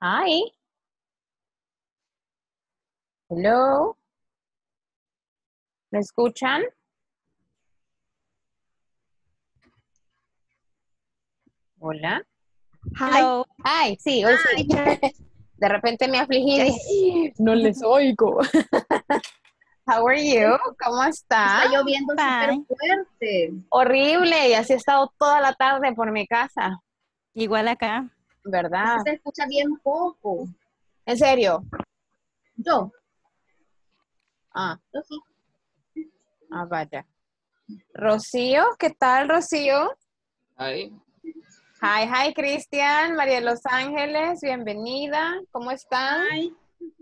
Hi, hello, ¿me escuchan? Hola. Hi, Hello. Hi, sí, hoy sí. Yes. De repente me afligí y Yes. dije, no les oigo. How are you? ¿Cómo está? Está lloviendo súper Bye. fuerte. Horrible, y así he estado toda la tarde por mi casa, Igual acá. Es que ¿verdad? se escucha bien poco. ¿En serio? Yo, Ah, yo sí. vaya. Rocío, ¿qué tal, Rocío? Ahí, Hi, hi, Cristian, María de Los Ángeles, bienvenida. ¿Cómo están? Ay,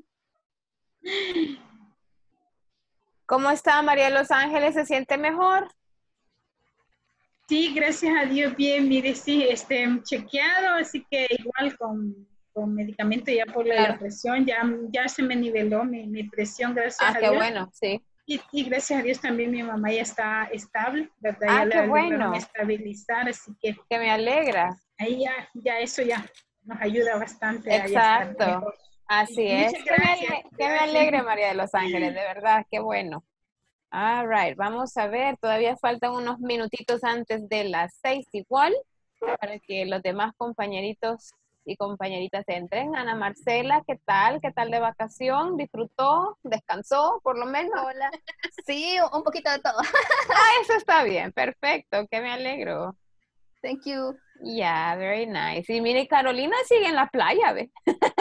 ¿Cómo está María de Los Ángeles? ¿Se siente mejor? Sí, gracias a Dios, bien, mire, sí, chequeado, así que igual con medicamento ya por la Claro. presión, ya se me niveló mi presión, gracias a Qué Dios. bueno, sí. Y gracias a Dios también mi mamá ya está estable, ¿verdad? Ya Qué la lograron bueno, estabilizar, así que que me alegra. ahí ya eso ya nos ayuda bastante a ya estar Exacto, mejor. así es. Muchas gracias, Que me gracias. alegre, María de Los Ángeles, de verdad, qué bueno. All right, vamos a ver, todavía faltan unos minutitos antes de las 6 igual, para que los demás compañeritos y compañeritas entren. Ana Marcela, ¿qué tal? ¿Qué tal de vacación? ¿Disfrutó? ¿Descansó, por lo menos? Hola. Sí, un poquito de todo. Eso está bien, perfecto, que me alegro. Thank you. Yeah, very nice. Y mire, Carolina sigue en la playa, ¿ve?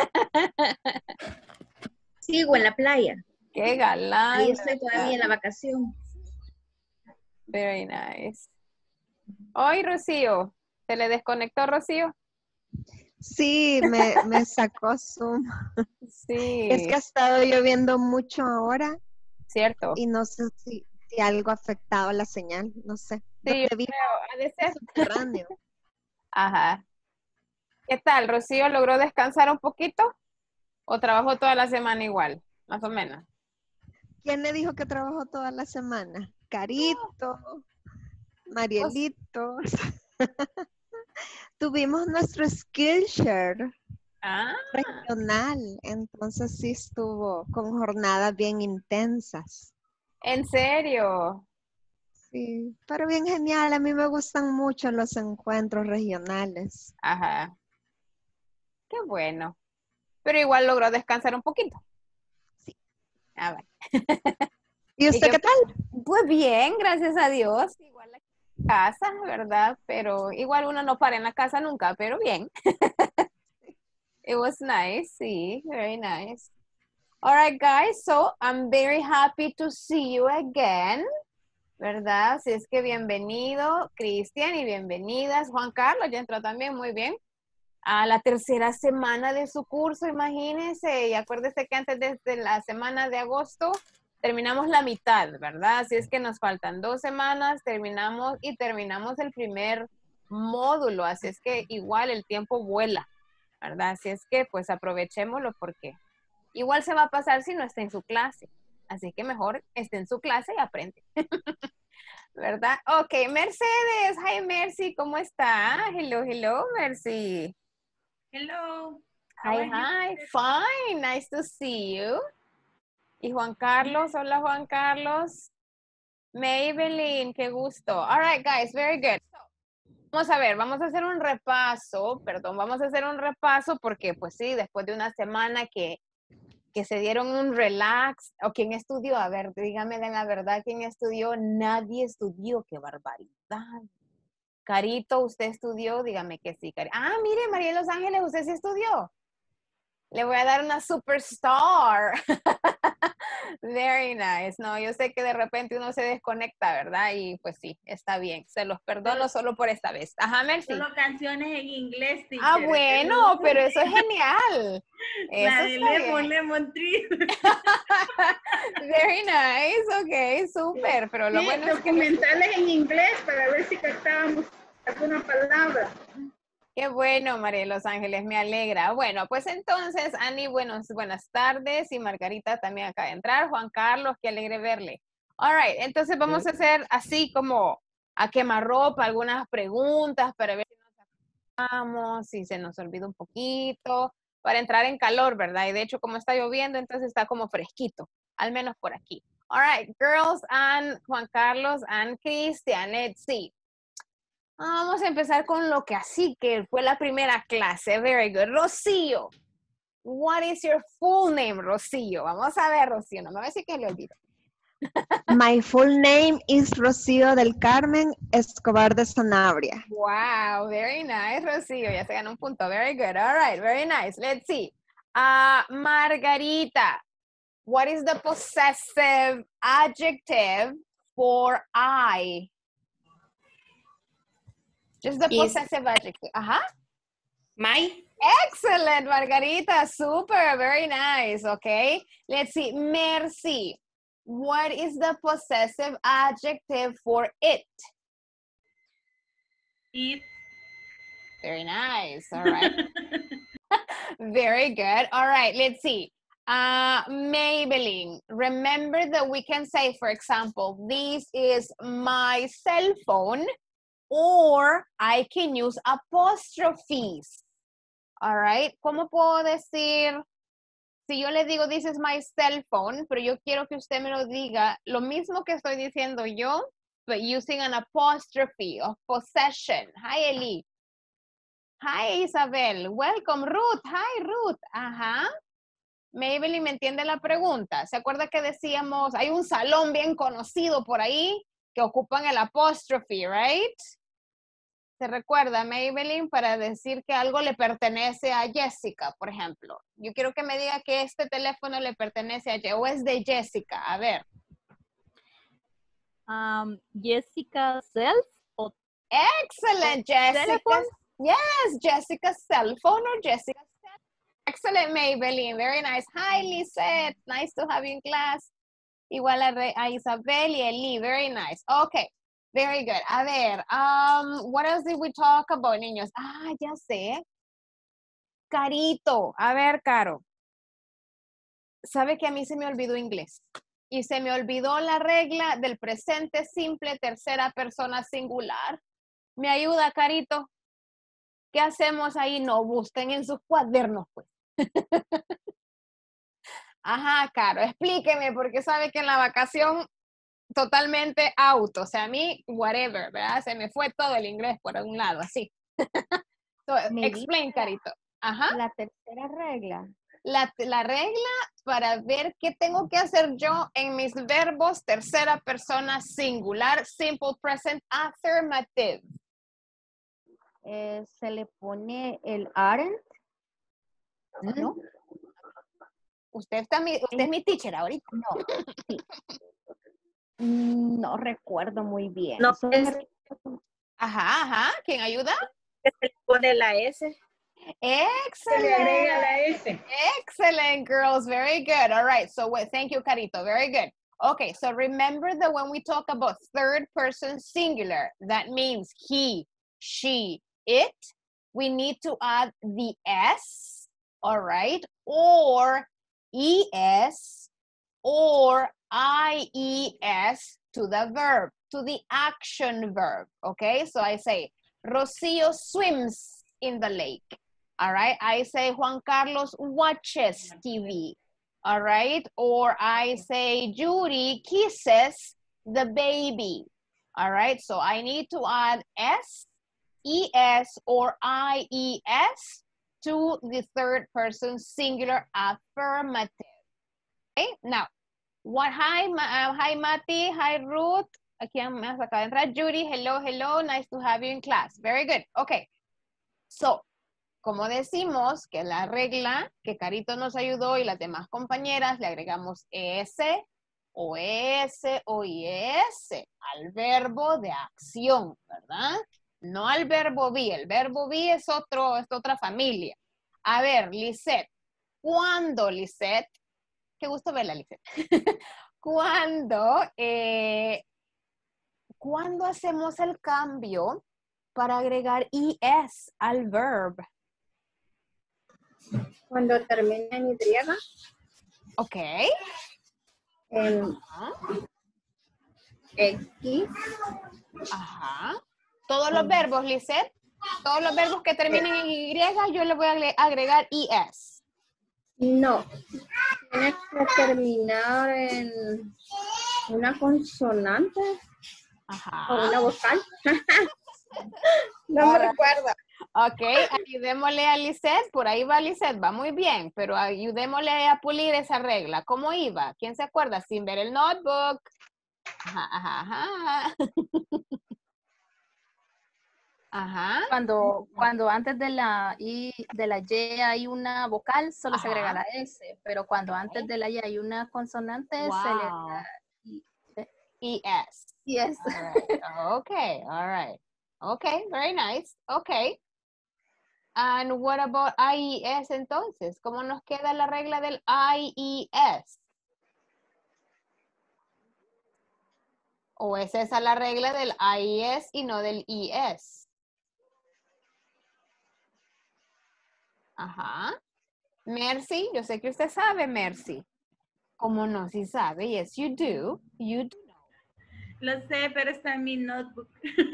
sigo en la playa. Qué Ahí galán, de estoy verdad. todavía en la vacación. Very nice. Hoy, Rocío, ¿se le desconectó Rocío? Sí, me sacó Zoom. Es Sí, que ha estado lloviendo mucho ahora cierto. y no sé si algo ha afectado la señal, no sé. Sí, yo Donde vivo creo, ha de es ser. subterráneo. Ajá. ¿Qué tal, Rocío? ¿Logró descansar un poquito? ¿O trabajó toda la semana igual? Más o menos. ¿Quién le dijo que trabajó toda la semana? Carito, Pues, Marielito. Tuvimos nuestro Skillshare ah, regional, entonces sí estuvo con jornadas bien intensas. ¿en serio? Sí, pero bien genial. A mí me gustan mucho los encuentros regionales. Ajá. Qué bueno. Pero igual logró descansar un poquito. Sí. Ah, bueno. ¿Y ¿Y usted qué qué? tal? Pues bien, gracias a Dios. Igual aquí en casa, ¿verdad? Pero igual uno no para en la casa nunca, pero bien. It was nice, sí, very nice. All right, guys, so I'm very happy to see you again, ¿verdad? Así es que bienvenido, Cristian, y bienvenidas. Juan Carlos ya entró también, muy bien. A la tercera semana de su curso, imagínense, y acuérdese que antes de la semana de agosto terminamos la mitad, ¿verdad? Así es que nos faltan 2 semanas, terminamos el primer módulo, así es que igual el tiempo vuela, ¿verdad? Así es que pues aprovechémoslo porque igual se va a pasar si no está en su clase, así que mejor esté en su clase y aprende, ¿verdad? Ok, Mercedes, hi Mercy, ¿cómo está? Hello, hello, Mercy. Hello. How Hi, are you? hi, fine, nice to see you. Y Juan Carlos, hola Juan Carlos. Maybelline, qué gusto. All right, guys, very good. Vamos a ver, vamos a hacer un repaso, perdón, vamos a hacer un repaso porque pues sí, después de una semana que se dieron un relax, o quién estudió, a ver, dígame de la verdad, ¿quién estudió? Nadie estudió, qué barbaridad. Carito, ¿usted estudió? Dígame que sí, Cari. Ah, mire, María de Los Ángeles, ¿usted sí estudió? Le voy a dar una superstar. Very nice. No, yo sé que de repente uno se desconecta, ¿verdad? Y pues sí, está bien. Se los perdono solo por esta vez. Ajá, Mercy. Solo canciones en inglés, Ah, teacher. bueno, pero eso es genial. Eso La de está Lemon, bien. Lemon Tree. Very nice. Ok, súper. Pero lo Sí, bueno es que documentales en inglés para ver si captábamos alguna palabra. qué bueno, María de Los Ángeles, me alegra. Bueno, pues entonces, Ani, buenas tardes y Margarita también acaba de entrar. Juan Carlos, qué alegre verle. All right, entonces vamos a hacer así como a quemarropa algunas preguntas para ver si nos acordamos, si se nos olvida un poquito. para entrar en calor, ¿verdad? Y de hecho, como está lloviendo, entonces está como fresquito, al menos por aquí. All right, girls and Juan Carlos and Cristian, let's see. Vamos a empezar con lo que así que fue la primera clase. Very good. Rocío. What is your full name, Rocío? Vamos a ver, Rocío. No me va a decir que le olvido. My full name is Rocío del Carmen Escobar de Sanabria. Wow, very nice, Rocío. Ya se ganó un punto. Very good. All right, very nice. Let's see. Margarita. What is the possessive adjective for I? Just the possessive adjective. My. Excellent, Margarita. Super, very nice. Okay. Let's see. Mercy. What is the possessive adjective for it? It. Very nice. All right. Very good. All right. Let's see. Maybelline. Remember that we can say, for example, this is my cell phone, or I can use apostrophes. All right. ¿Cómo puedo decir? Si yo le digo, this is my cell phone, pero yo quiero que usted me lo diga, lo mismo que estoy diciendo yo, but using an apostrophe of possession. Hi, Eli. Hi, Isabel. Welcome, Ruth. Hi, Ruth. Ajá. Maybelline, ¿me entiende la pregunta? ¿Se acuerda que decíamos, hay un salón bien conocido por ahí que ocupan el apostrophe, right? ¿Se recuerda, Maybelline, para decir que algo le pertenece a Jessica, por ejemplo? Yo quiero que me diga que este teléfono le pertenece a Jessica, o es de Jessica. A ver. Jessica Self. Excellent, Jessica. Telephone? Yes, Jessica's cell phone or Jessica's cell. Excellent, Maybelline. Very nice. Hi, Lisette. Nice to have you in class. Igual a Isabel y Eli. Very nice. Okay. Very good. A ver, what else did we talk about, niños? Ya sé. Carito. A ver, Caro. ¿Sabe que a mí se me olvidó inglés? Y se me olvidó la regla del presente simple, tercera persona singular. ¿Me ayuda, Carito? ¿Qué hacemos ahí? No, busquen en sus cuadernos, pues. Ajá, Caro, explíqueme, porque sabe que en la vacación totalmente out, o sea, a mí, whatever, ¿verdad? Se me fue todo el inglés por un lado, así. So, explain, Carito. Ajá. La tercera regla. La regla para ver qué tengo que hacer yo en mis verbos tercera persona singular, simple present affirmative. Se le pone el aren't, ¿no? Usted es mi teacher ahorita. No, sí. No recuerdo muy bien. No, Ajá. ¿Quién ayuda? Se le pone la S. Se le agrega la Excellent. S. Excellent, girls. Very good. All right. So thank you, Carito. Very good. Okay. So remember that when we talk about third person singular, that means he, she, it, we need to add the S, all right, or ES, or IES to the verb, to the action verb, okay? So I say, Rocío swims in the lake, all right? I say, Juan Carlos watches TV, all right? Or I say, Judy kisses the baby, all right? So I need to add S, ES, or IES to the third person singular affirmative. Okay, now, hi Mati, hi Ruth, aquí me acaba de entrar Judy, hello, nice to have you in class. Very good, okay. So, como decimos que la regla que Carito nos ayudó y las demás compañeras, le agregamos ES, o ES, o IES al verbo de acción, ¿verdad? No al verbo be. El verbo be es otra familia. A ver, Lisette. ¿Cuándo, Lisette? Qué gusto verla, Lisette. ¿Cuándo hacemos el cambio para agregar ES al verb? Cuando termina en Y. Ok. En X. Ajá. ¿Todos los verbos, Lisette? Todos los verbos que terminen en Y, yo le voy a agregar ES. No. Tiene que terminar en una consonante o Ajá. una vocal. No me Alright. recuerdo. Ok, ayudémosle a Lisette, por ahí va Lisette, va muy bien, pero ayudémosle a pulir esa regla. ¿Cómo iba? ¿Quién se acuerda? Sin ver el notebook. Ajá, ajá, ajá. Ajá. Cuando antes de la Y hay una vocal, solo se agrega Ajá. la S, pero cuando antes de la Y hay una consonante, se le Wow. da ES. yes. All right. Okay, all right. Okay, very nice. Okay. And what about IES entonces? ¿Cómo nos queda la regla del IES? ¿O es esa la regla del IES y no del ES? Ajá. Mercy, yo sé que usted sabe, Mercy. ¿Cómo no? Si sabe. Yes, you do. You do. Lo sé, pero está en mi notebook.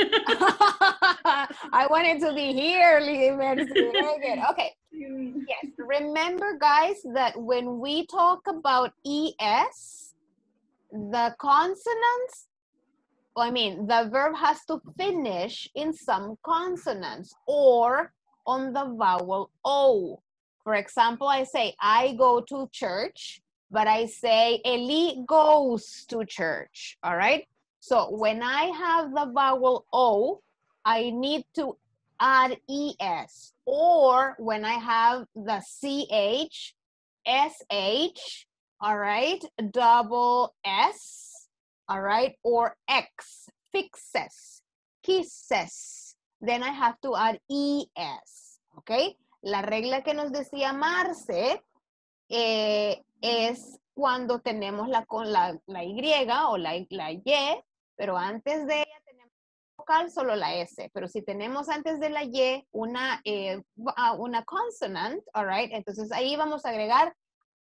I wanted to be here, Mercy. Very good. Okay. Yes. Remember, guys, that when we talk about ES, the consonants, the verb has to finish in some consonants or on the vowel O. For example, I say, I go to church, but I say, Eli goes to church, all right? So when I have the vowel O, I need to add ES. Or when I have the CH, SH, all right, double S, all right, or X, fixes, kisses, then I have to add ES, okay? La regla que nos decía Marce es cuando tenemos la Y o la Y, pero antes de ella tenemos vocal solo la S, pero si tenemos antes de la Y una consonant, all right, entonces ahí vamos a agregar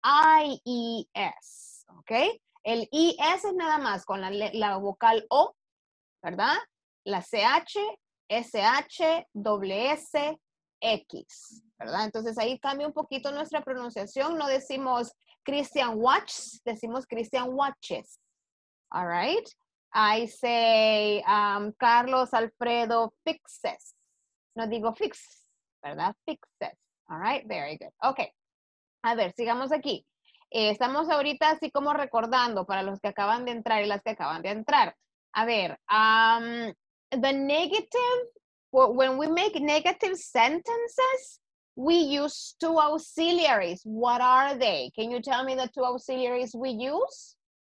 IES, ¿ok? El IS es nada más con la vocal O, ¿verdad? La CH, SH, doble S, X, ¿verdad? Entonces ahí cambia un poquito nuestra pronunciación, no decimos Christian watches, decimos Christian watches, all right? I say Carlos Alfredo fixes, no digo fix, ¿verdad? Fixes, all right, very good, okay. A ver, sigamos aquí. Estamos ahorita así como recordando para los que acaban de entrar y las que acaban de entrar. A ver, the negative, when we make negative sentences, we use two auxiliaries. What are they? Can you tell me the two auxiliaries we use?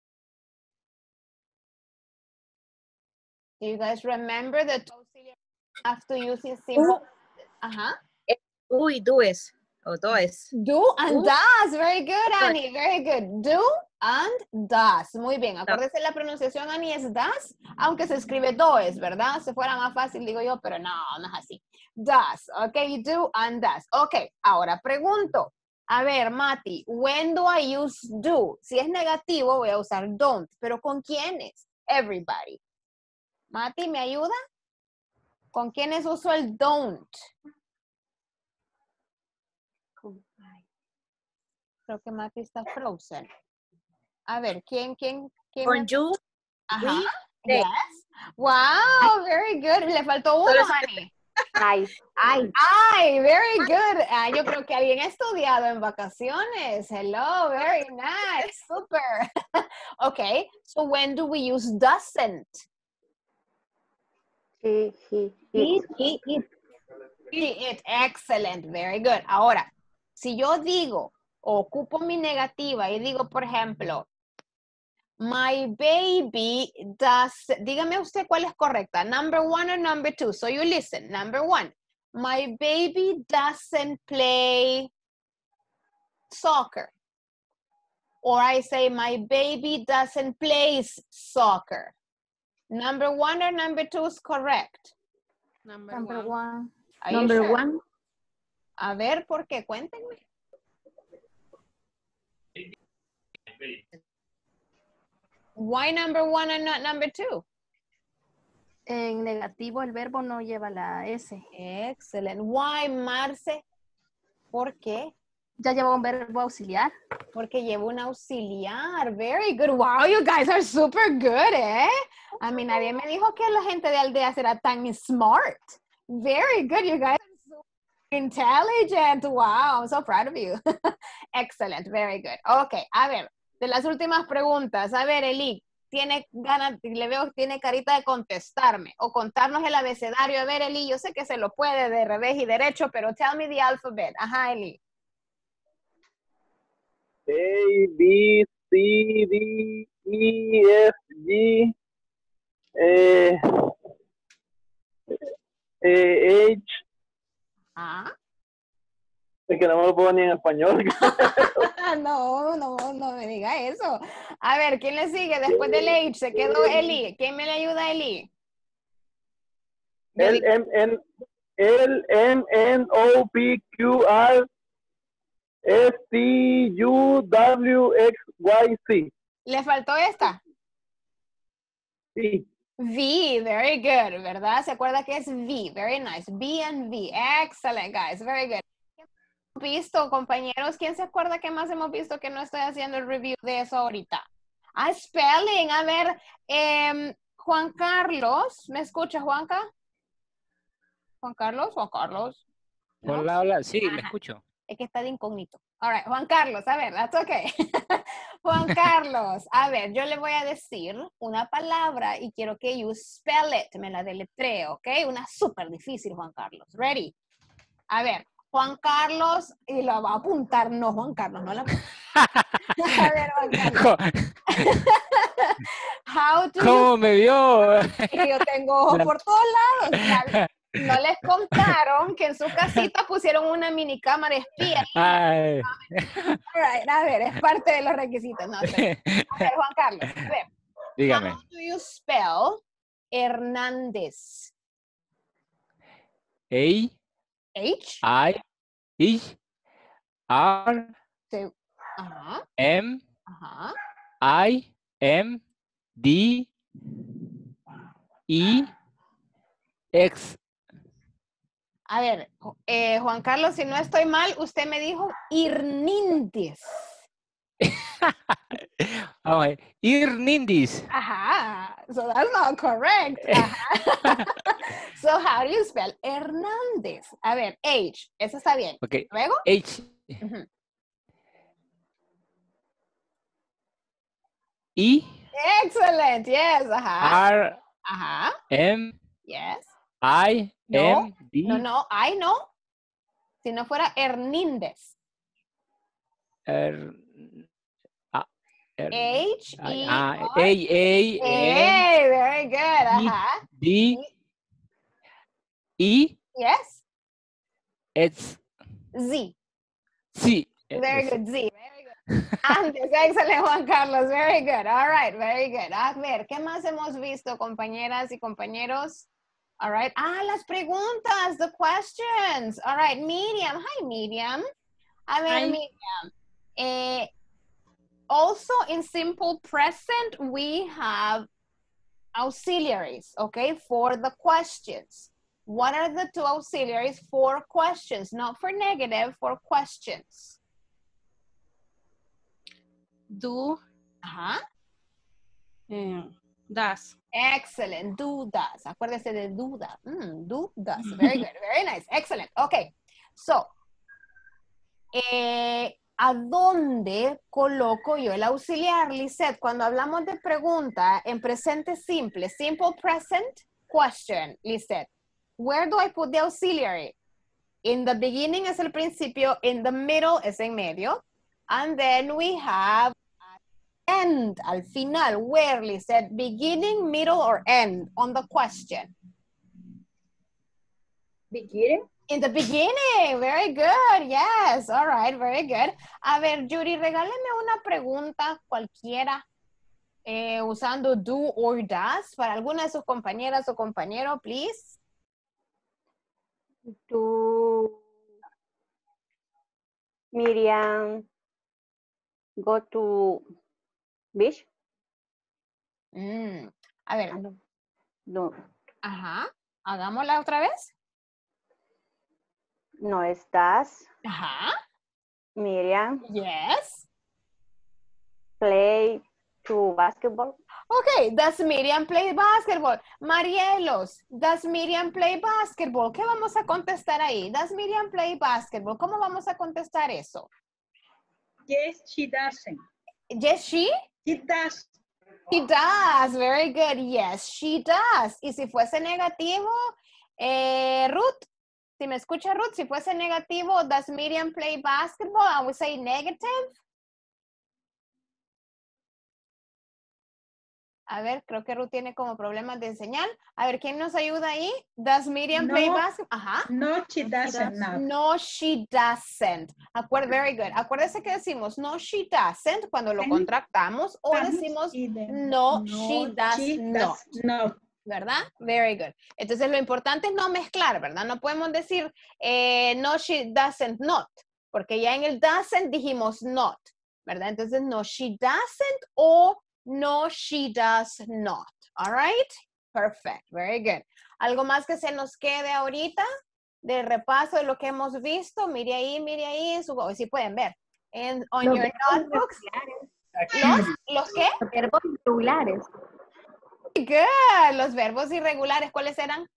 Do you guys remember the two auxiliaries we have to use in simple? Uh-huh. Do y does. O does. Do and does. Very good, Annie. Very good. Do and does. Muy bien. Acuérdese la pronunciación, Annie, es does, aunque se escribe does, ¿verdad? Si fuera más fácil, digo yo, pero no, no es así. Does. Ok, do and does. Ok, ahora pregunto. A ver, Mati, when do I use do? Si es negativo, voy a usar don't. ¿Pero con quiénes? Everybody. Mati, ¿me ayuda? ¿Con quiénes uso el don't? Creo que Mati está frozen. A ver, ¿quién? Con you, Ajá. we, they. Yes. Wow, very good. Le faltó uno, Annie. Ay, very good. Yo creo que alguien ha estudiado en vacaciones. Hello, very nice. Super. Okay, so when do we use doesn't? He, It. Excellent, very good. Ahora, si yo digo, ocupo mi negativa y digo, por ejemplo, my baby does, dígame usted cuál es correcta, number one or number two, so you listen, number one, my baby doesn't play soccer. Or I say, my baby doesn't play soccer. Number one or number two is correct? Number one. Are you number sure? one. A ver, ¿por qué? Cuéntenme. Why number one and not number two? En negativo el verbo no lleva la S. Excellent. Why, Marce? ¿Por qué? Ya lleva un verbo auxiliar. Porque lleva un auxiliar. Very good. Wow, you guys are super good, ¿eh? A mí nadie me dijo que la gente de aldeas era tan smart. Very good, you guys are so intelligent. Wow, I'm so proud of you. Excellent, very good. Ok, a ver, de las últimas preguntas. A ver, Eli, tiene ganas, le veo que tiene carita de contestarme o contarnos el abecedario. A ver, Eli, yo sé que se lo puede de revés y derecho, pero tell me the alphabet. Ajá, Eli. A, B, C, D, E, F, G, H. Ah. Es que no me lo puedo ni en español. No me diga eso. A ver, ¿quién le sigue? Después del H se quedó Eli. ¿Quién me le ayuda, Eli? L, M, N, O, P, Q, R, S, T, U, W, X, Y, Z. ¿Le faltó esta? Sí. V, very good, ¿verdad? ¿Se acuerda que es V? Very nice. B and V. Excellent, guys. Very good. ¿Qué hemos visto, compañeros? ¿Quién se acuerda qué más hemos visto que no estoy haciendo el review de eso ahorita? Ah, spelling. A ver, Juan Carlos. ¿Me escucha, Juanca? Juan Carlos. ¿No? Hola, hola, sí, Ajá. le escucho. Es que está de incógnito. All right, Juan Carlos, a ver, that's okay. Juan Carlos, a ver, yo le voy a decir una palabra y quiero que you spell it, me la deletreo, ¿ok? Una súper difícil, Juan Carlos. Ready? A ver, Juan Carlos, y lo va a apuntar, no, Juan Carlos, no la... A ver, Juan Carlos. How do ¿Cómo me vio? you... Yo tengo ojos por todos lados. No les contaron que en su casita pusieron una mini cámara espía. Ay. All right, a ver, es parte de los requisitos. No, a ver, Juan Carlos, a ver. Dígame. How do you spell Hernández? A, H. I, E, R, Sí. Ajá, M, ajá. I, M, D, E, X. A ver, Juan Carlos, si no estoy mal, usted me dijo Irníndez. Oh, Irnindis. Ajá, so that's not correct. Ajá. So how do you spell Hernández? A ver, H, eso está bien. Okay. Luego. H. Uh-huh. E. Excellent, yes, ajá. R. Ajá. M. Yes. I. No, M. D. no, I no. Si no fuera Hernández. R. H, E, R. A, M. Hey, very good, ajá. D. E. Yes. It's Z. C. Very good, Z. Very good. Antes, excellent, Juan Carlos. Very good. All right, very good. A ver, ¿qué más hemos visto, compañeras y compañeros? All right. Ah, las preguntas, the questions. All right, Miriam. Hi, Miriam. A ver, Hi. Miriam. Also, in simple present, we have auxiliaries, okay, for the questions. What are the two auxiliaries for questions? Not for negative, for questions. Do, Ajá. does. Excellent. Do, does. Acuérdese de duda. Do, does. Very good. Very nice. Excellent. Okay. So, ¿a dónde coloco yo el auxiliar, Lisette? Cuando hablamos de pregunta en presente simple, simple present question, Lisette. Where do I put the auxiliary? In the beginning es el principio, in the middle es en medio, and then we have end, al final, where, Lisette? Beginning, middle, or end on the question? Beginning. In the beginning, very good, yes, all right, very good. A ver, Judy, regáleme una pregunta cualquiera usando do or does para alguna de sus compañeras o compañero, please. Do Miriam go to beach? A ver, No. Ajá. Hagámosla otra vez. No estás. Ajá. Miriam, Yes. play to basketball. Okay, does Miriam play basketball? Marielos, does Miriam play basketball? ¿Qué vamos a contestar ahí? Does Miriam play basketball? ¿Cómo vamos a contestar eso? Yes, she doesn't. Yes, she? She does. She does. Very good. Yes, she does. Y si fuese negativo, Ruth, si me escucha Ruth, si fuese negativo, does Miriam play basketball? I would say negative. A ver, creo que Ruth tiene como problemas de señal. A ver, ¿quién nos ayuda ahí? Does Miriam play basketball? Ajá. No, she doesn't. No. No, she doesn't. Very good. Acuérdese que decimos no, she doesn't cuando lo contractamos o decimos no, she does not. ¿Verdad? Very good. Entonces lo importante es no mezclar, ¿verdad? No podemos decir no, she doesn't not, porque ya en el doesn't dijimos not, ¿verdad? Entonces no, she doesn't o no, she does not. All right? Perfect. Very good. ¿Algo más que se nos quede ahorita de repaso de lo que hemos visto? Mire ahí, si pueden ver. On your notebooks. ¿Los qué? Los verbos irregulares. Good. Los verbos irregulares, ¿cuáles eran?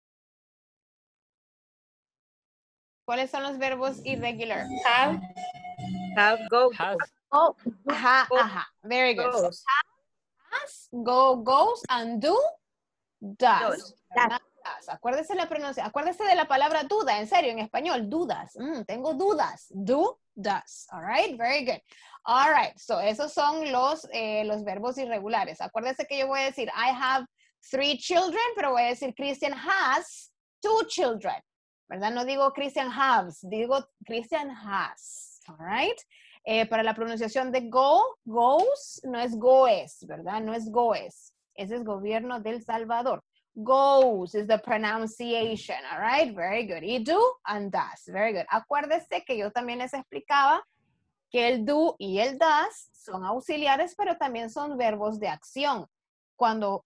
¿Cuáles son los verbos irregulares? Have, go, Has. Oh, Ajá. Very good. So, goes. has, go, goes, and do, does. Does. Acuérdese la pronunciación, acuérdese de la palabra duda, en serio, en español, dudas. Tengo dudas. Do, does. All right, very good. All right, so esos son los verbos irregulares. Acuérdese que yo voy a decir, I have 3 children, pero voy a decir, Christian has 2 children. ¿Verdad? No digo Christian has, digo Christian has. All right. Para la pronunciación de go, goes, no es goes, ¿verdad? No es goes. Ese es gobierno del Salvador. Goes is the pronunciation, all right? Very good. Y do and does, very good. Acuérdese que yo también les explicaba que el do y el does son auxiliares, pero también son verbos de acción. Cuando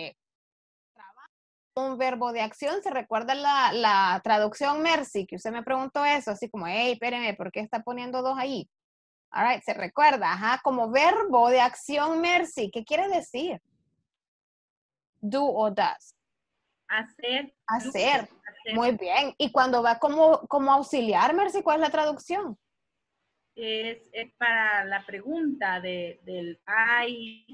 un verbo de acción, ¿se recuerda la traducción Mercy? Que usted me preguntó eso, así como, hey, espéreme, ¿por qué está poniendo 2 ahí? All right, se recuerda, ajá, como verbo de acción Mercy. ¿Qué quiere decir? Do o does. Hacer. Muy bien. Y cuando va como auxiliar, Mercy, ¿cuál es la traducción? Es para la pregunta del I,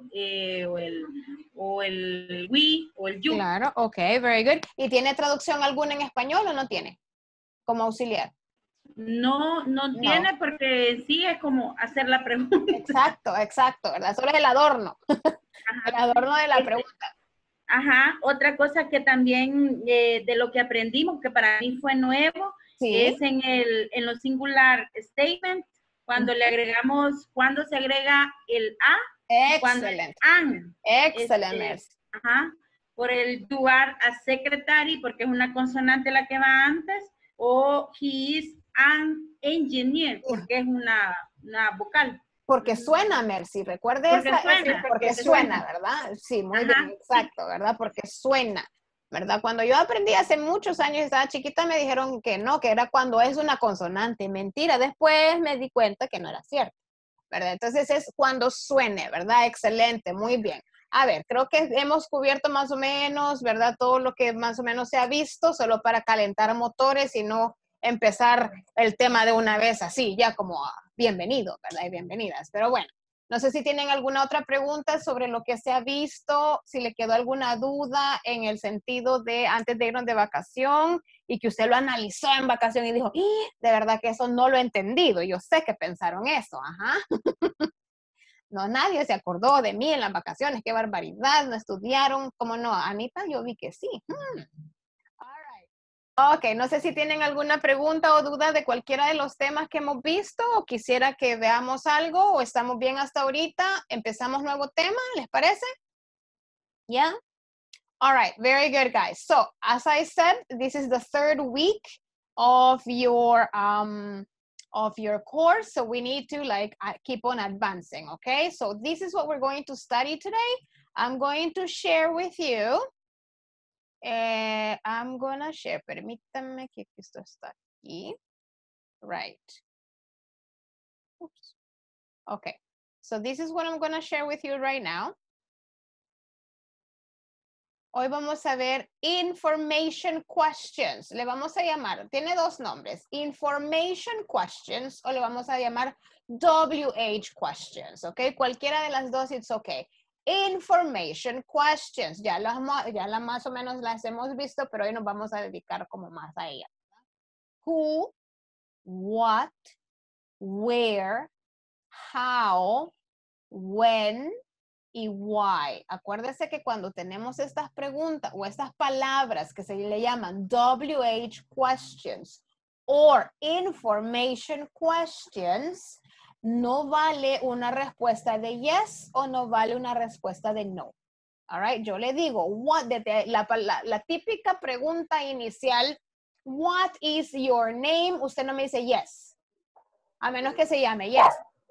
o el we, o el you. Claro, ok, very good. ¿Y tiene traducción alguna en español o no tiene? Como auxiliar. No tiene porque sí es como hacer la pregunta. Exacto, ¿verdad? Solo es el adorno. El adorno de la pregunta. Ajá, otra cosa que también de lo que aprendimos, que para mí fue nuevo, sí, es en los singular statements, cuando le agregamos, cuando se agrega el a, cuando el an. Excelente. Ajá, por el you are a secretary, porque es una consonante la que va antes, o he is an engineer, porque es una vocal. Porque suena, Mercy, recuerde porque suena, ¿verdad? Sí, muy bien, exacto, ¿verdad? Porque suena, ¿verdad? Cuando yo aprendí hace muchos años, estaba chiquita, me dijeron que no, que era cuando es una consonante. Mentira, después me di cuenta que no era cierto, ¿verdad? Entonces es cuando suene, ¿verdad? Excelente, muy bien. A ver, creo que hemos cubierto más o menos, ¿verdad? Todo lo que más o menos se ha visto, solo para calentar motores y no empezar el tema de una vez así, ya como bienvenido, ¿verdad? Y bienvenidas. Pero bueno, no sé si tienen alguna otra pregunta sobre lo que se ha visto, si le quedó alguna duda en el sentido de antes de irnos de vacación y que usted lo analizó en vacación y dijo, de verdad que eso no lo he entendido. Yo sé que pensaron eso, ajá. No, nadie se acordó de mí en las vacaciones, qué barbaridad, no estudiaron, ¿cómo no? Anita, yo vi que sí. Ok, no sé si tienen alguna pregunta o duda de cualquiera de los temas que hemos visto o quisiera que veamos algo o estamos bien hasta ahorita. Empezamos nuevo tema, ¿les parece? Yeah? All right, very good, guys. So, as I said, this is the 3rd week of your course, so we need to keep on advancing, okay? So, this is what we're going to study today. I'm going to share with you I'm gonna share. Permítanme que esto está aquí. Right. Oops. Okay. So this is what I'm gonna share with you right now. Hoy vamos a ver information questions. Le vamos a llamar, tiene dos nombres, information questions o le vamos a llamar WH questions, ¿ok? Cualquiera de las dos, it's okay. Information questions, ya las más o menos las hemos visto, pero hoy nos vamos a dedicar como más a ella. Who, what, where, how, when, y why. Acuérdese que cuando tenemos estas preguntas o estas palabras que se le llaman WH questions or information questions, no vale una respuesta de yes o no vale una respuesta de no. All right, yo le digo, la típica pregunta inicial, what is your name? Usted no me dice yes, a menos que se llame yes.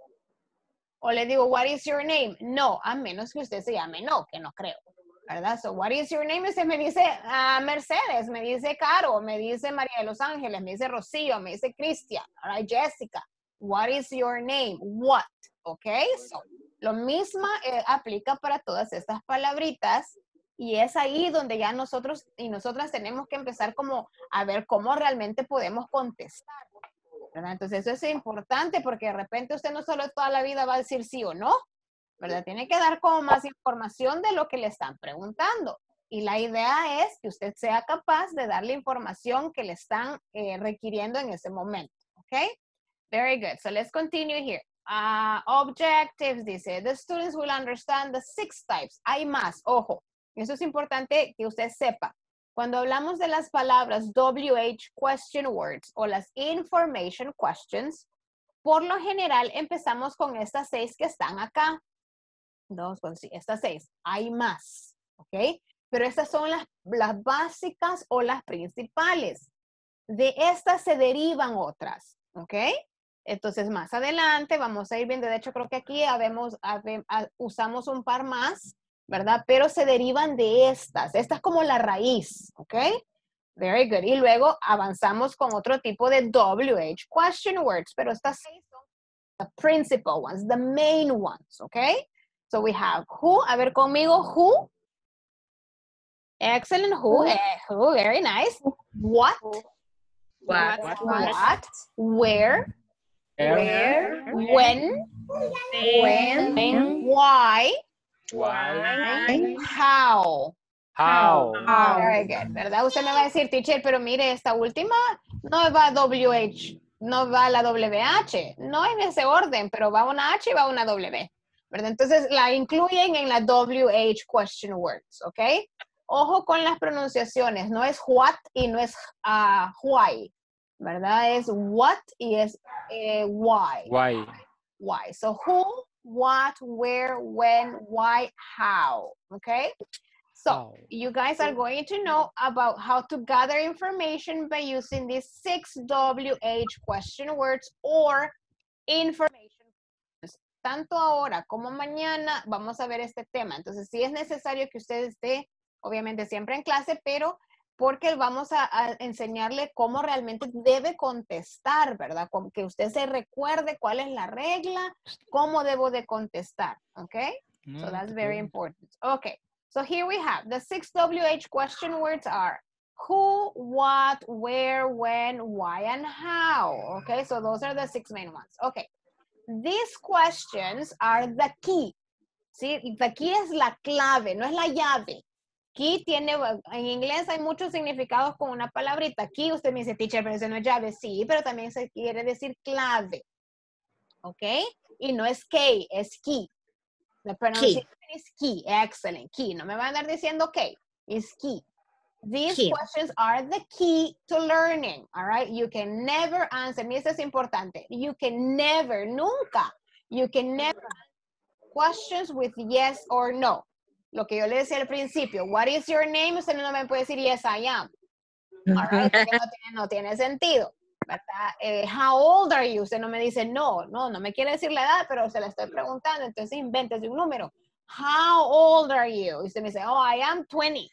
O le digo, what is your name? No, a menos que usted se llame no, que no creo, ¿verdad? So, what is your name? Usted me dice Mercedes, me dice Caro, me dice María de los Ángeles, me dice Rocío, me dice Cristian, all right, Jessica. What is your name? What? Okay, so, lo mismo aplica para todas estas palabritas y es ahí donde ya nosotros y nosotras tenemos que empezar como a ver cómo realmente podemos contestar. ¿Verdad? Entonces eso es importante porque de repente usted no solo toda la vida va a decir sí o no, ¿verdad? Tiene que dar como más información de lo que le están preguntando. Y la idea es que usted sea capaz de darle información que le están requiriendo en ese momento. ¿Ok? Very good. So let's continue here. Objectives, dice, the students will understand the 6 types. Hay más, ojo. Eso es importante que usted sepa. Cuando hablamos de las palabras WH question words o las information questions, por lo general empezamos con estas 6 que están acá. Estas 6. Hay más, ¿ok? Pero estas son las básicas o las principales. De estas se derivan otras, ¿ok? Entonces más adelante vamos a ir viendo, de hecho creo que aquí usamos un par más, ¿verdad? Pero se derivan de estas. Esta es como la raíz, ¿ok? Very good. Y luego avanzamos con otro tipo de WH question words, pero estas 6 son the principal ones, the main ones, ¿ok? So we have who, a ver conmigo, who. Excellent, who, very nice. What, where, when, why, how. Very good, ¿verdad? Usted me va a decir, teacher, pero mire, esta última no va WH, no va la WH, no en ese orden, pero va una H y va una W, ¿verdad? Entonces la incluyen en la WH question words, ¿ok? Ojo con las pronunciaciones, no es what y no es why, ¿verdad? Es what y es why. Why. So who, what, where, when, why, how. Okay? So you guys are going to know about how to gather information by using these 6 WH question words or information. Tanto ahora como mañana vamos a ver este tema. Entonces sí es necesario que usted esté, obviamente siempre en clase, pero porque vamos a enseñarle cómo realmente debe contestar, ¿verdad? Como que usted se recuerde cuál es la regla, cómo debo de contestar, ¿ok? So that's very important. Okay, so here we have the 6 WH question words are who, what, where, when, why, and how. Okay, so those are the 6 main ones. Okay, these questions are the key. ¿Sí? The key es la clave, no es la llave. Key tiene, en inglés hay muchos significados con una palabrita. Key, usted me dice, teacher, pero eso no es llave. Sí, pero también se quiere decir clave. ¿Ok? Y no es key, es key. La pronunciación es key. Excellent. Key. No me van a andar diciendo key. Es key. These questions are the key to learning. All right? You can never answer. Mira, esto es importante. You can never, nunca. You can never answer questions with yes or no. Lo que yo le decía al principio, what is your name? Usted no me puede decir yes, I am. All right? Porque no tiene sentido, ¿verdad? How old are you? Usted no me dice no me quiere decir la edad, pero se la estoy preguntando, entonces invéntese un número. How old are you? Y usted me dice, oh, I am 20.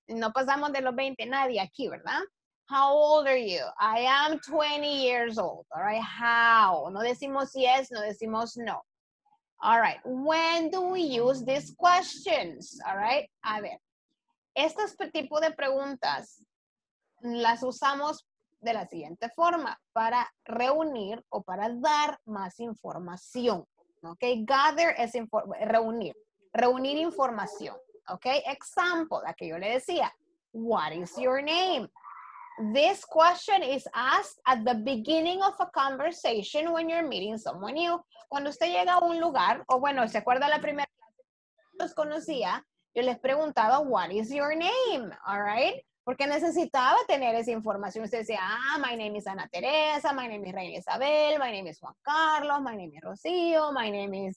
No pasamos de los 20 nadie aquí, ¿verdad? How old are you? I am 20 years old. All right, how? No decimos yes, no decimos no. All right, when do we use these questions? All right, a ver. Estos tipos de preguntas las usamos de la siguiente forma, para reunir o para dar más información. ¿Ok? Gather es reunir. Reunir información. ¿Ok? Example, la que yo le decía. What is your name? This question is asked at the beginning of a conversation when you're meeting someone new. Cuando usted llega a un lugar, o bueno, ¿se acuerda la primera clase que los conocía? Yo les preguntaba, what is your name? All right? Porque necesitaba tener esa información. Usted decía, my name is Ana Teresa, my name is Reina Isabel, my name is Juan Carlos, my name is Rocío, my name is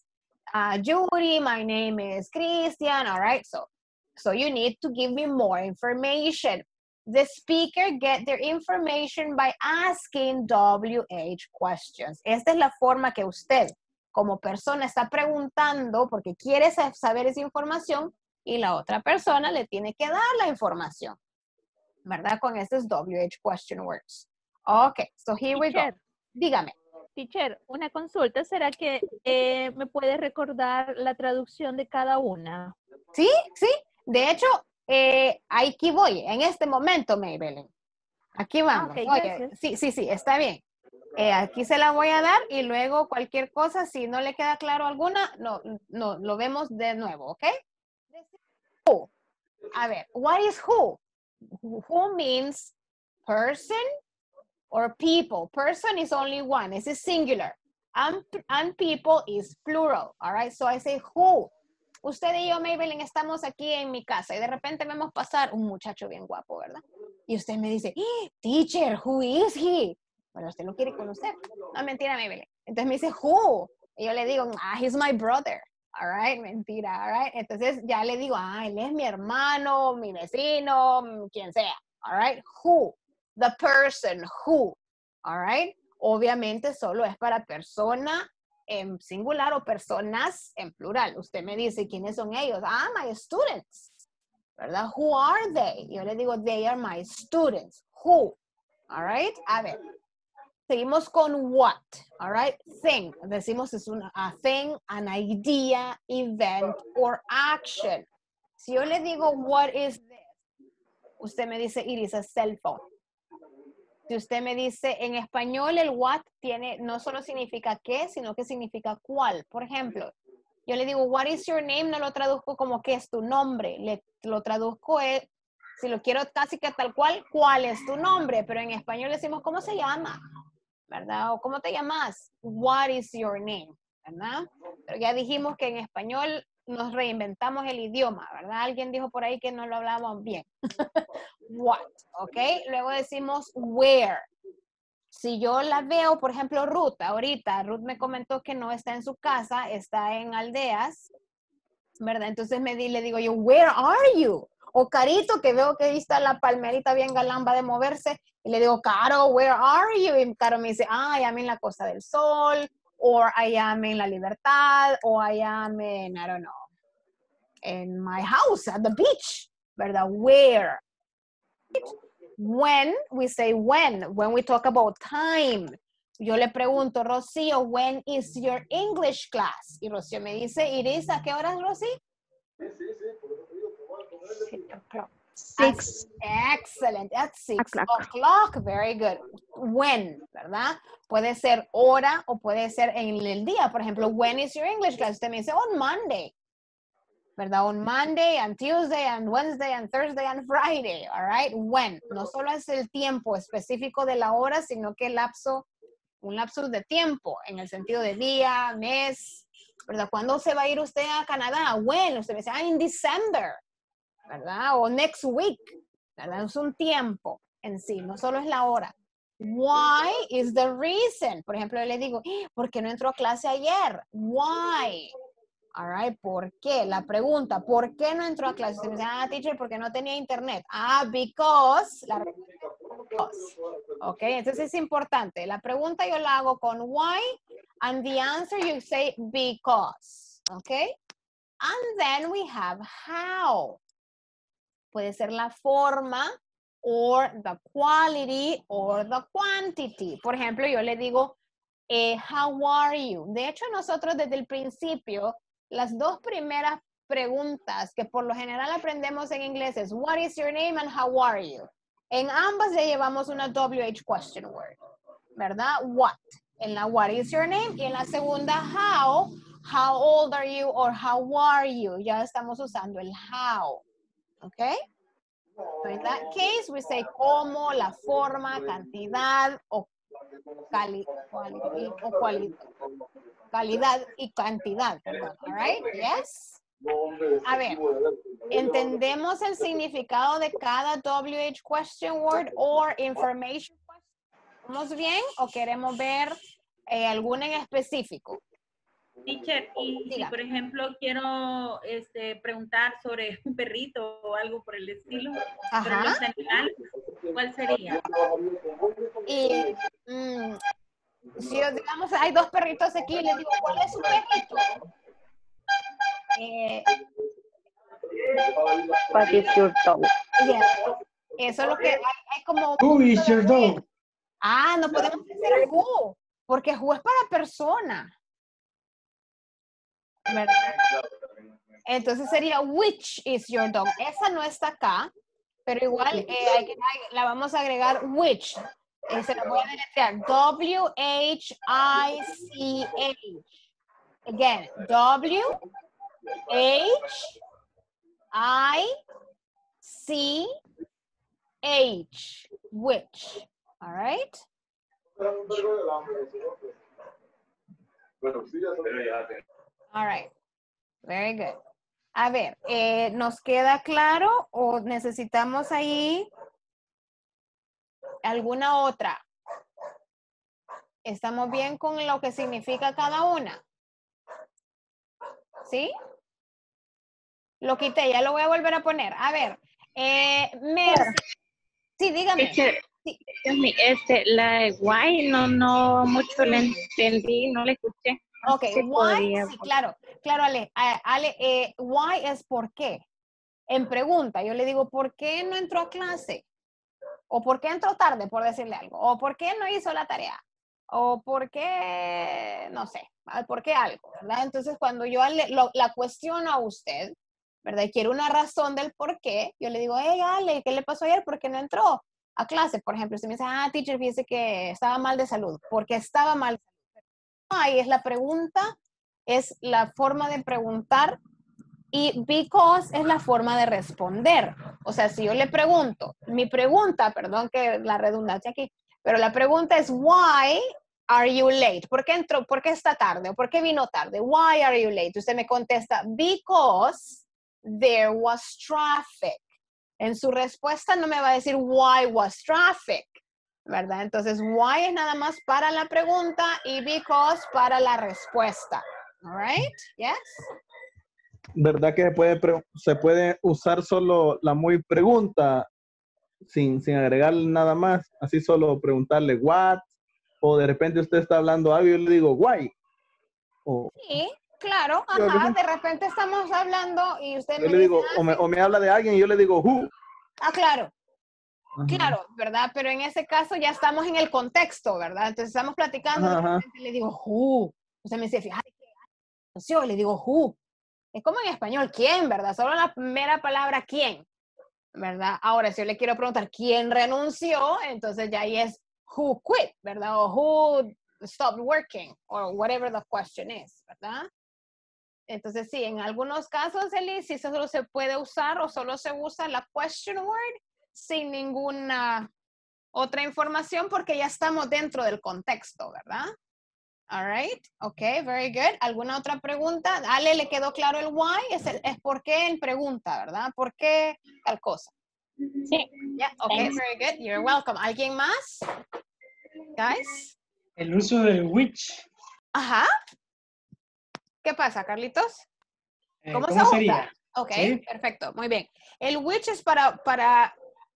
Judy, my name is Christian, all right? So you need to give me more information. The speaker get their information by asking WH questions. Esta es la forma que usted, como persona, está preguntando porque quiere saber esa información y la otra persona le tiene que dar la información. ¿Verdad? Con estos WH question words. Ok, so here we go. Dígame. Teacher, una consulta. ¿Será que me puede recordar la traducción de cada una? Sí, sí. De hecho, aquí voy, en este momento, Maybelline. Aquí vamos. Okay, oye, sí, está bien. Aquí se la voy a dar y luego cualquier cosa, si no le queda claro alguna, no, lo vemos de nuevo, ¿ok? Who. A ver, what is who? Who means person or people. Person is only one. This is singular. And people is plural. All right. So I say who. Usted y yo, Maybelline, estamos aquí en mi casa y de repente vemos pasar un muchacho bien guapo, ¿verdad? Y usted me dice, teacher, who is he? Bueno, usted lo quiere conocer. No, mentira, Maybelline. Entonces me dice, who? Y yo le digo, he's my brother. All right, mentira, all right. Entonces ya le digo, él es mi hermano, mi vecino, quien sea. All right, who? The person, who. All right. Obviamente solo es para persona en singular o personas en plural. Usted me dice, ¿quiénes son ellos? My students. ¿Verdad? Who are they? Yo le digo, they are my students. Who? All right. A ver. Seguimos con what, all right? Thing. Decimos es a thing, an idea, event, or action. Si yo le digo, what is this? Usted me dice, it is a cell phone. Si usted me dice, en español el what tiene, no solo significa qué, sino que significa cuál. Por ejemplo, yo le digo, what is your name? No lo traduzco como qué es tu nombre. Lo traduzco, si lo quiero casi que tal cual, ¿cuál es tu nombre? Pero en español decimos, ¿cómo se llama? ¿Verdad? O ¿cómo te llamas? What is your name? ¿Verdad? Pero ya dijimos que en español nos reinventamos el idioma, ¿verdad? Alguien dijo por ahí que no lo hablábamos bien. What, ¿ok? Luego decimos where. Si yo la veo, por ejemplo, Ruth, ahorita, Ruth me comentó que no está en su casa, está en Aldeas, ¿verdad? Entonces le digo yo, where are you? O Carito, que veo que ahí está la palmerita bien galamba de moverse, y le digo, Caro, where are you? Y Caro me dice, I am en la Costa del Sol, or I am en La Libertad, o I am in, I don't know, in my house at the beach, ¿verdad? Where? When, we say when we talk about time. Yo le pregunto, Rocío, when is your English class? Y Rocío me dice, it is, ¿a qué horas, Rocío? 6 o'clock. 6. Excellent. At 6 o'clock. Very good. When, ¿verdad? Puede ser hora o puede ser en el día. Por ejemplo, when is your English class? Usted me dice, on Monday. ¿Verdad? On Monday, and Tuesday, and Wednesday, and Thursday, and Friday. All right? When. No solo es el tiempo específico de la hora, sino que un lapso de tiempo, en el sentido de día, mes, ¿verdad? ¿Cuándo se va a ir usted a Canadá? When. Usted me dice, in December. ¿Verdad? O next week, ¿verdad? Es un tiempo en sí, no solo es la hora. Why is the reason? Por ejemplo, yo le digo, ¿por qué no entró a clase ayer? Why? All right, ¿por qué? La pregunta, ¿por qué no entró a clase? Usted me dice, teacher, porque no tenía internet. Because. La respuesta es because. Ok, entonces es importante. La pregunta yo la hago con why, and the answer you say because. Ok, and then we have how. Puede ser la forma, or the quality, or the quantity. Por ejemplo, yo le digo, how are you? De hecho, nosotros desde el principio, las dos primeras preguntas que por lo general aprendemos en inglés es, what is your name and how are you? En ambas ya llevamos una WH question word, ¿verdad? What. En la what is your name y en la segunda how old are you or how are you? Ya estamos usando el how. ¿Ok? So in that case, we say cómo, la forma, cantidad o calidad y cantidad. Perdón. All right? Yes? A ver, ¿entendemos el significado de cada WH question word or information question? ¿Estamos bien o queremos ver alguna en específico? Teacher, y si por ejemplo quiero preguntar sobre un perrito o algo por el estilo, sobre Ajá. los animales, ¿cuál sería? Y si digamos hay dos perritos aquí y les digo, ¿cuál es su perrito? What is your dog? Yeah. Eso es lo que hay como... Who is your dog? Ah, no podemos decir who, porque who es para persona. ¿Verdad? Entonces sería which is your dog. Esa no está acá, pero igual la vamos a agregar which. Se la voy a deletrear. W-H-I-C-H. Again, W-H-I-C-H. Which. All right? All right. Very good. A ver, ¿nos queda claro o necesitamos ahí alguna otra? ¿Estamos bien con lo que significa cada una? ¿Sí? Lo quité, ya lo voy a volver a poner. A ver, Mercy. Sí, dígame. Sí. La de why no mucho le entendí, no le escuché. Ok, why, sí, claro, Ale, why es por qué. En pregunta, yo le digo, ¿por qué no entró a clase? O ¿por qué entró tarde, por decirle algo? O ¿por qué no hizo la tarea? O ¿por qué, no sé, por qué algo, ¿verdad? Entonces, cuando yo la cuestiono a usted, ¿verdad? Y quiero una razón del por qué, yo le digo, hey, Ale, ¿qué le pasó ayer? ¿Por qué no entró a clase? Por ejemplo, usted me dice, teacher, fíjese que estaba mal de salud. ¿Por qué estaba mal de salud? Ahí es la pregunta, es la forma de preguntar y because es la forma de responder. O sea, si yo le pregunto, mi pregunta, perdón que la redundancia aquí, pero la pregunta es why are you late? ¿Por qué entró? ¿Por qué está tarde? ¿O por qué vino tarde? Why are you late? Usted me contesta because there was traffic. En su respuesta no me va a decir why was traffic, ¿verdad? Entonces, why es nada más para la pregunta y because para la respuesta. All right? Yes? ¿Verdad que se puede usar solo la muy pregunta sin agregar nada más? Así solo preguntarle what, o de repente usted está hablando algo y yo le digo why. Sí, claro, ajá, de repente estamos hablando y usted yo le digo, o me habla de alguien y yo le digo who. Claro. Ajá. Claro, ¿verdad? Pero en ese caso ya estamos en el contexto, ¿verdad? Entonces estamos platicando, de repente le digo who. Usted me dice, fíjate que yo le digo who. Es como en español, ¿quién? ¿Verdad? Solo la primera palabra, ¿quién? ¿Verdad? Ahora, si yo le quiero preguntar quién renunció, entonces ya ahí es who quit, ¿verdad? O who stopped working, or whatever the question is, ¿verdad? Entonces, sí, en algunos casos, Eli, sí solo se puede usar o solo se usa la question word sin ninguna otra información porque ya estamos dentro del contexto, ¿verdad? All right, ok, very good. ¿Alguna otra pregunta? Ale, ¿le quedó claro el why? Es por qué en pregunta, ¿verdad? ¿Por qué tal cosa? Sí. Yeah, ok, very good. You're welcome. ¿Alguien más? Guys? El uso del which. Ajá. ¿Qué pasa, Carlitos? ¿Cómo se usa? sería? Ok, ¿Sí? perfecto, muy bien. El which es para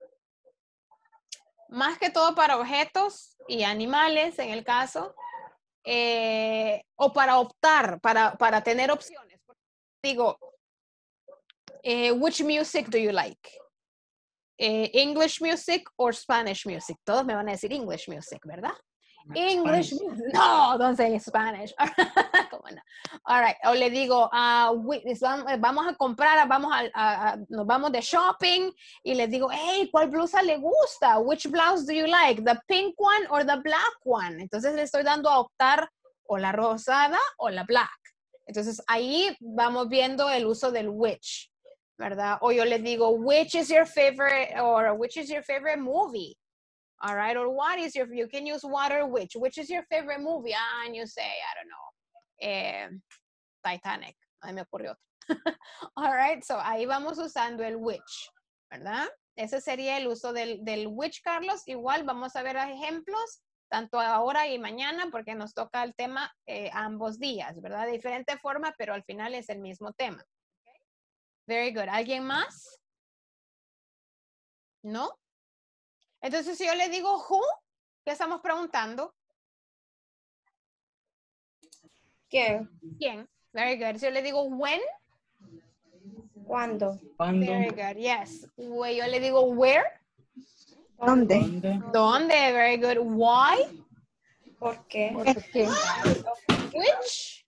más que todo para objetos y animales, en el caso, o para optar, para tener opciones. Digo, which music do you like? English music or Spanish music. Todos me van a decir English music, ¿verdad? English music. No, don't say Spanish. ¿Cómo no? All right. O le digo, vamos a comprar, nos vamos de shopping y les digo, hey, ¿cuál blusa le gusta? Which blouse do you like? The pink one or the black one? Entonces le estoy dando a optar o la rosada o la black. Entonces ahí vamos viendo el uso del which, ¿verdad? O yo le digo, which is your favorite movie? All right, or you can use what or which is your favorite movie? And you say, I don't know, Titanic, ahí me ocurrió otro. All right, so ahí vamos usando el which, ¿verdad? Ese sería el uso del which, Carlos. Igual vamos a ver ejemplos, tanto ahora y mañana, porque nos toca el tema ambos días, ¿verdad? De diferente forma, pero al final es el mismo tema. Okay. Very good. ¿Alguien más? ¿No? Entonces, si yo le digo who, ¿qué estamos preguntando? ¿Quién? ¿Quién? Very good. Si yo le digo when. ¿Cuándo? Very good, yes. Yo le digo where. ¿Dónde? ¿Dónde? Very good. Why. ¿Por qué? ¿Por qué? Which.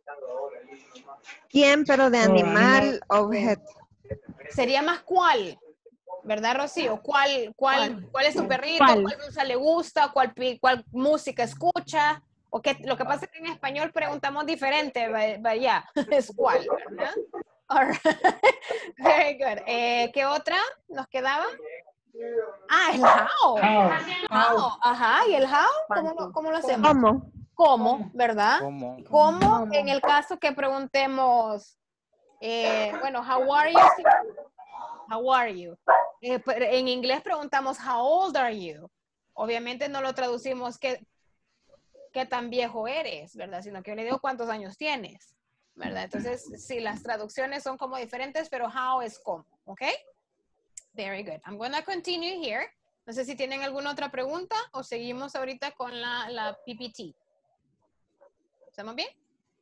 ¿Quién, pero de animal, objeto? Sería más cuál. ¿Verdad, Rocío? ¿Cuál es tu perrito? ¿Cuál blusa le gusta? ¿Cuál música escucha? O qué, lo que pasa es que en español preguntamos diferente, vaya, es cuál, ¿verdad? All right. Very good. ¿Qué otra nos quedaba? Ah, el how. How. Ajá, ¿y el how? ¿Cómo lo hacemos? ¿Cómo? ¿Verdad? ¿Cómo? En el caso que preguntemos, bueno, how are you? How are you? En inglés preguntamos, how old are you? Obviamente no lo traducimos qué tan viejo eres, ¿verdad? Sino que yo le digo cuántos años tienes, ¿verdad? Entonces, sí, las traducciones son como diferentes, pero how es cómo, ¿ok? Very good. I'm going to continue here. No sé si tienen alguna otra pregunta o seguimos ahorita con la PPT. ¿Estamos bien?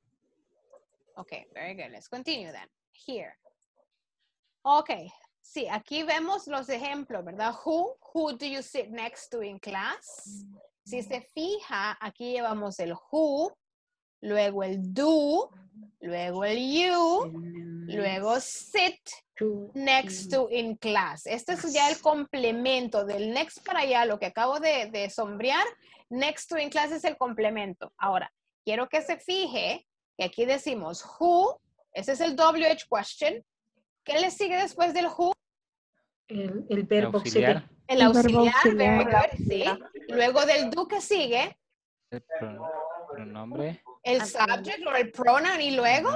Ok, very good. Let's continue then. Here. Ok. Sí, aquí vemos los ejemplos, ¿verdad? Who do you sit next to in class? Si se fija, aquí llevamos el who, luego el do, luego el you, luego sit next to in class. Este es ya el complemento del next para allá, lo que acabo de sombrear. Next to in class es el complemento. Ahora, quiero que se fije que aquí decimos who, ese es el WH question. ¿Qué le sigue después del who? El verbo auxiliar. El auxiliar, very good, sí. Luego del do, ¿qué sigue? El pronombre. El subject o el pronoun y luego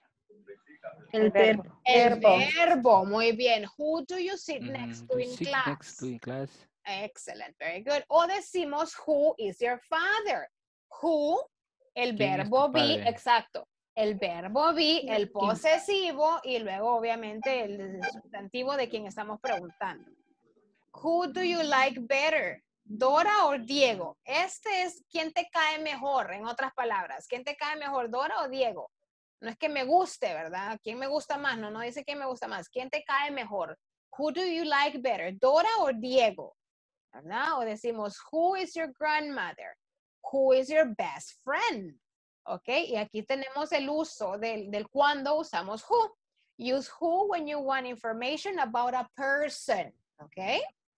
el verbo. El verbo, muy bien. Who do you sit next to in class? Next to in class. Excellent, very good. O decimos who is your father? Who, el verbo be, exacto. El verbo be, el posesivo y luego obviamente el sustantivo de quien estamos preguntando. Who do you like better? ¿Dora o Diego? Este es quién te cae mejor, en otras palabras. ¿Quién te cae mejor, Dora o Diego? No es que me guste, ¿verdad? ¿Quién me gusta más? No dice quién me gusta más. ¿Quién te cae mejor? Who do you like better? ¿Dora o Diego? ¿Verdad? O decimos, who is your grandmother? Who is your best friend? ¿Ok? Y aquí tenemos el uso del cuando usamos who. Use who when you want information about a person. ¿Ok?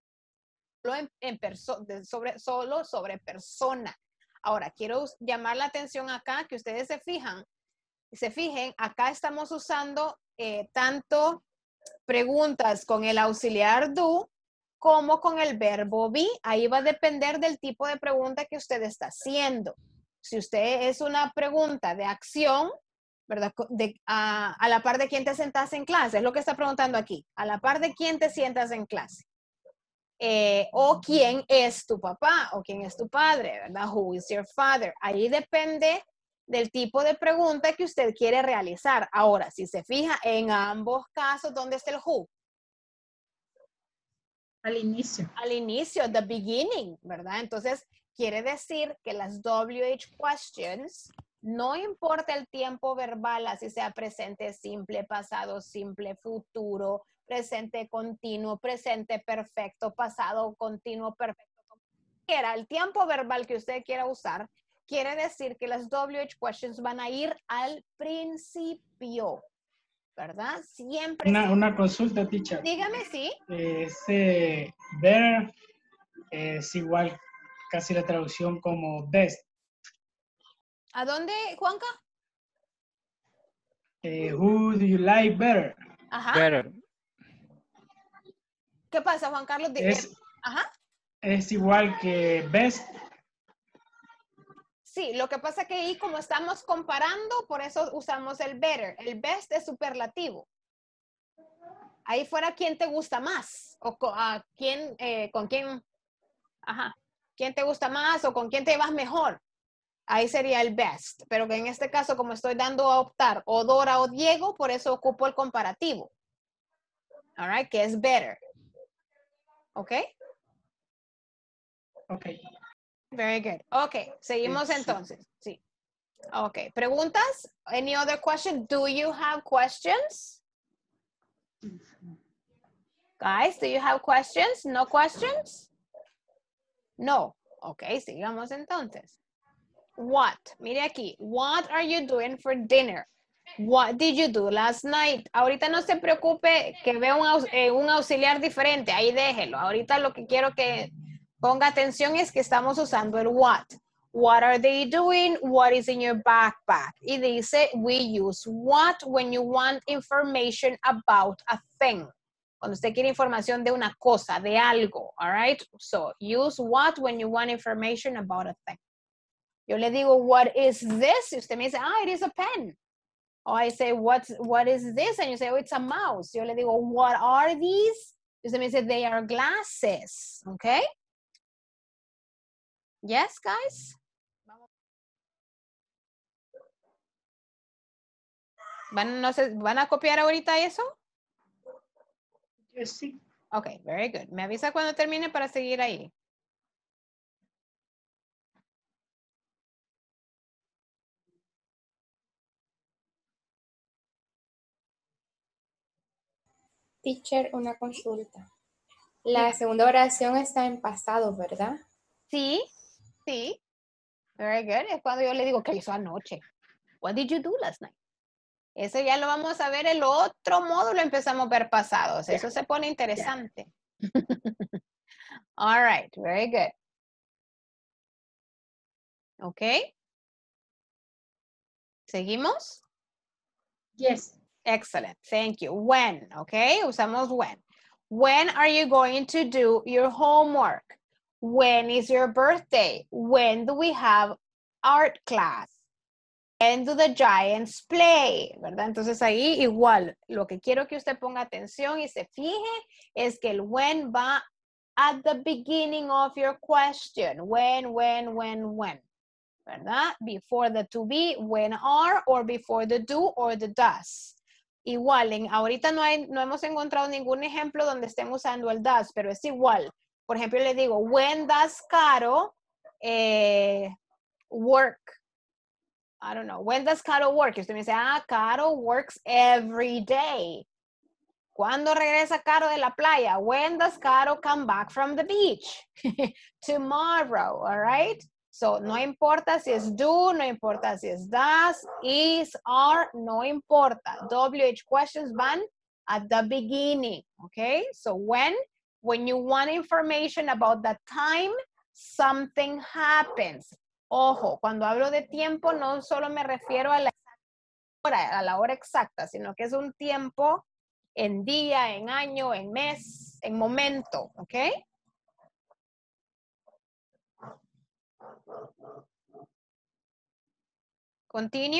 Solo sobre persona. Ahora, quiero llamar la atención acá, que ustedes se fijen, acá estamos usando tanto preguntas con el auxiliar do como con el verbo be. Ahí va a depender del tipo de pregunta que usted está haciendo. Si usted es una pregunta de acción, ¿verdad? A la par de quién te sentas en clase, es lo que está preguntando aquí. A la par de quién te sientas en clase. O quién es tu papá o quién es tu padre, ¿verdad? Who is your father? Ahí depende del tipo de pregunta que usted quiere realizar. Ahora, si se fija en ambos casos, ¿dónde está el who? Al inicio. Al inicio, the beginning, ¿verdad? Entonces, quiere decir que las WH questions, no importa el tiempo verbal, así sea presente, simple, pasado, simple, futuro, presente continuo, presente perfecto, pasado continuo perfecto. Como quiera, el tiempo verbal que usted quiera usar, quiere decir que las WH questions van a ir al principio, ¿verdad? Siempre. Una consulta, teacher. Dígame, sí. Ese better es igual casi la traducción como best. ¿A dónde, Juanca? Who do you like better? Ajá. Better. ¿Qué pasa, Juan Carlos? Ajá. Es igual que best. Sí, lo que pasa que ahí como estamos comparando, por eso usamos el better. El best es superlativo. Ahí fuera quién te gusta más o con quién, quién te gusta más o con quién te vas mejor. Ahí sería el best, pero que en este caso como estoy dando a optar o Dora o Diego, por eso ocupo el comparativo. All right, que es better. ¿Ok? Ok. Very good. Ok, seguimos entonces. Sí. Ok, ¿preguntas? Any other question? Do you have questions? Guys, do you have questions? No questions? No. Ok, sigamos entonces. What? Mire aquí. What are you doing for dinner? What did you do last night? Ahorita no se preocupe que vea un auxiliar diferente. Ahí déjelo. Ahorita lo que quiero que ponga atención es que estamos usando el what. What are they doing? What is in your backpack? Y dice, we use what when you want information about a thing. Cuando usted quiere información de una cosa, de algo. All right? So, use what when you want information about a thing. Yo le digo, what is this? Y usted me dice, it is a pen. Or I say, what is this? And you say, oh, it's a mouse. Yo le digo, what are these? Y usted me dice, they are glasses. Okay? Yes, guys? ¿Van a copiar ahorita eso? Sí. Ok, very good. Me avisa cuando termine para seguir ahí. Teacher, una consulta. La segunda oración está en pasado, ¿verdad? Sí, sí. Very good. Es cuando yo le digo, ¿qué hizo anoche? What did you do last night? Eso ya lo vamos a ver, el otro módulo empezamos a ver pasados. Eso se pone interesante. All right, very good. Ok. ¿Seguimos? Yes. Excellent, thank you. When, ok, usamos when. When are you going to do your homework? When is your birthday? When do we have art class? When do the giants play? ¿Verdad? Entonces ahí igual, lo que quiero que usted ponga atención y se fije es que el when va at the beginning of your question. When. ¿Verdad? Before the to be, when are, or before the do or the does. Igual, ahorita no hemos encontrado ningún ejemplo donde estén usando el does, pero es igual. Por ejemplo, le digo, when does Caro work? I don't know. When does Caro work? Y usted me dice, Caro works every day. ¿Cuándo regresa Caro de la playa? When does Caro come back from the beach? Tomorrow, all right? So, no importa si es do, no importa si es does, is, are, no importa. WH questions van at the beginning, okay? So, when you want information about the time, something happens. Ojo, cuando hablo de tiempo, no solo me refiero a la hora exacta, sino que es un tiempo en día, en año, en mes, en momento, ¿ok? Continue?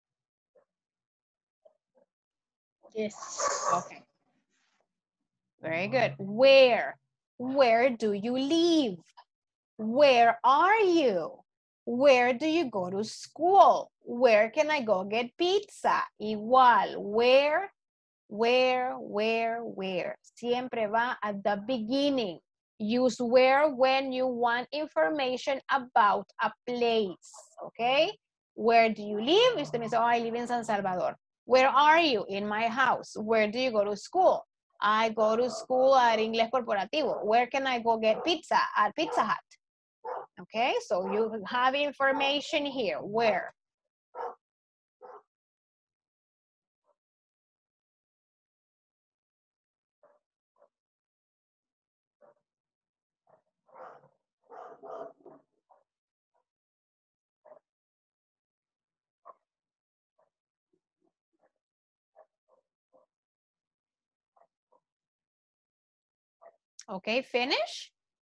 Yes. Okay. Very good. Where? Where do you live? Where are you? Where do you go to school? Where can I go get pizza? Igual. Where? Siempre va at the beginning. Use where when you want information about a place. Okay? Where do you live? Usted me dice, I live in San Salvador. Where are you? In my house. Where do you go to school? I go to school at Inglés Corporativo. Where can I go get pizza? At Pizza Hut. Okay, so you have information here. Where? Okay, finish?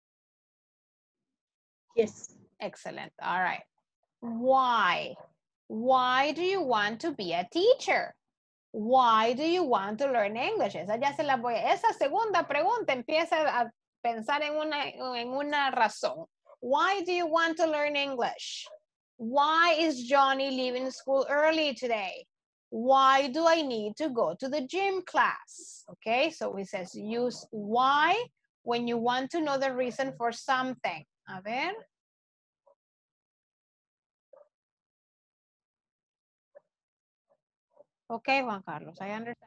Yes. Excellent, all right. Why? Why do you want to be a teacher? Why do you want to learn English? Esa ya se la voy a... Esa segunda pregunta empieza a pensar en una razón. Why do you want to learn English? Why is Johnny leaving school early today? Why do I need to go to the gym class? Okay, so it says use why when you want to know the reason for something. A ver. Okay, Juan Carlos, I understand.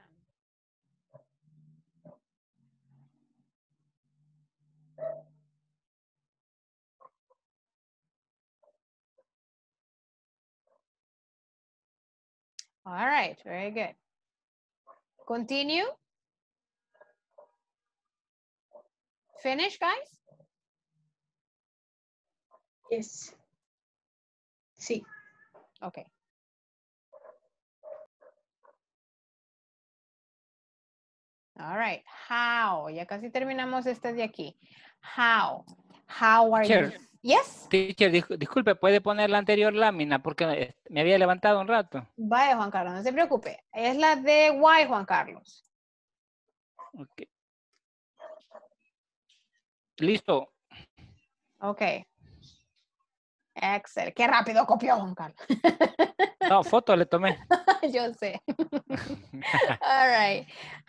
All right, very good. Continue. Finish, guys? Yes. Sí. Okay. All right. How? Ya casi terminamos este de aquí. How? How are you? Teacher, Yes. teacher, disculpe, ¿puede poner la anterior lámina? Porque me había levantado un rato. Vaya, Juan Carlos, no se preocupe. Es la de why, Juan Carlos. Ok. Listo. Ok. Excel. Qué rápido copió, Juan Carlos. No, foto le tomé. Yo sé. All right.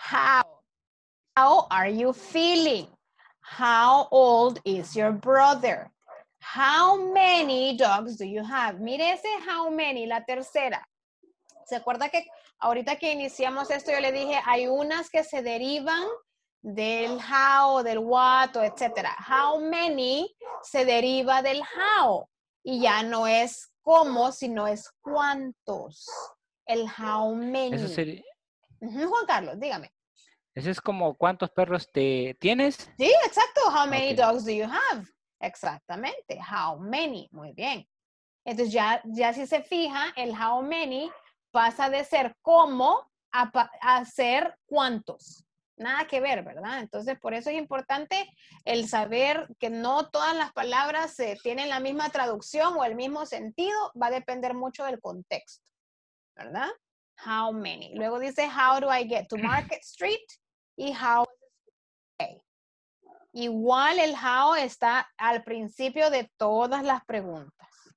How are you feeling? How old is your brother? How many dogs do you have? Mire ese how many, la tercera. ¿Se acuerda que ahorita que iniciamos esto yo le dije hay unas que se derivan del how, del what, etcétera? How many se deriva del how y ya no es cómo, sino es cuántos. El how many. Eso sería, Juan Carlos, dígame. eso es como ¿cuántos perros tienes? Sí, exacto. How many Ok. dogs do you have? Exactamente. How many. Muy bien. Entonces ya si se fija, el how many pasa de ser cómo a ser cuántos. Nada que ver, ¿verdad? Entonces, por eso es importante el saber que no todas las palabras tienen la misma traducción o el mismo sentido. Va a depender mucho del contexto, ¿verdad? How many. Luego dice, how do I get to Market Street? Y how is the school day? Igual el how está al principio de todas las preguntas.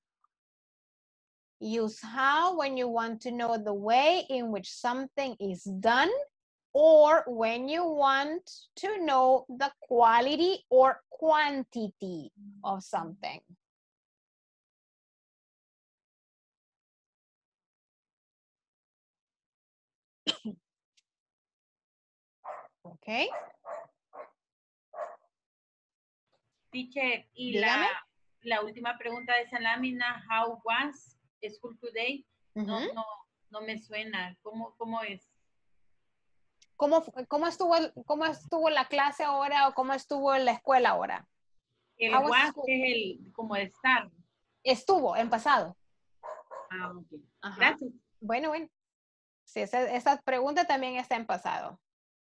Use how when you want to know the way in which something is done or when you want to know the quality or quantity of something. Okay. Teacher, y Dígame. la última pregunta de esa lámina, how was school today? No me suena. ¿Cómo es? ¿Cómo estuvo la clase ahora o cómo estuvo la escuela ahora? El How was was school? es como el estar. Estuvo en pasado. Ah, ok. Ajá. Gracias. Bueno. Sí, esa pregunta también está en pasado.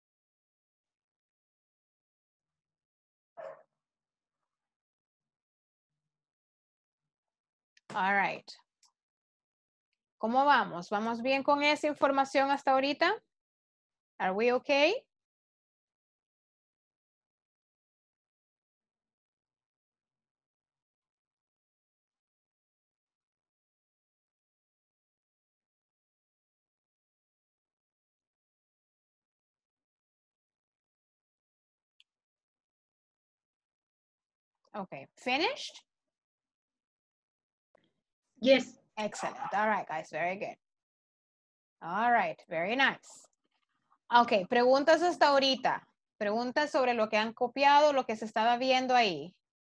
All right. ¿Cómo vamos? ¿Vamos bien con esa información hasta ahorita? Are we okay? Okay, finished? Yes. Excellent. All right, guys, very good. All right, very nice. Ok, preguntas hasta ahorita. Preguntas sobre lo que han copiado, lo que se estaba viendo ahí.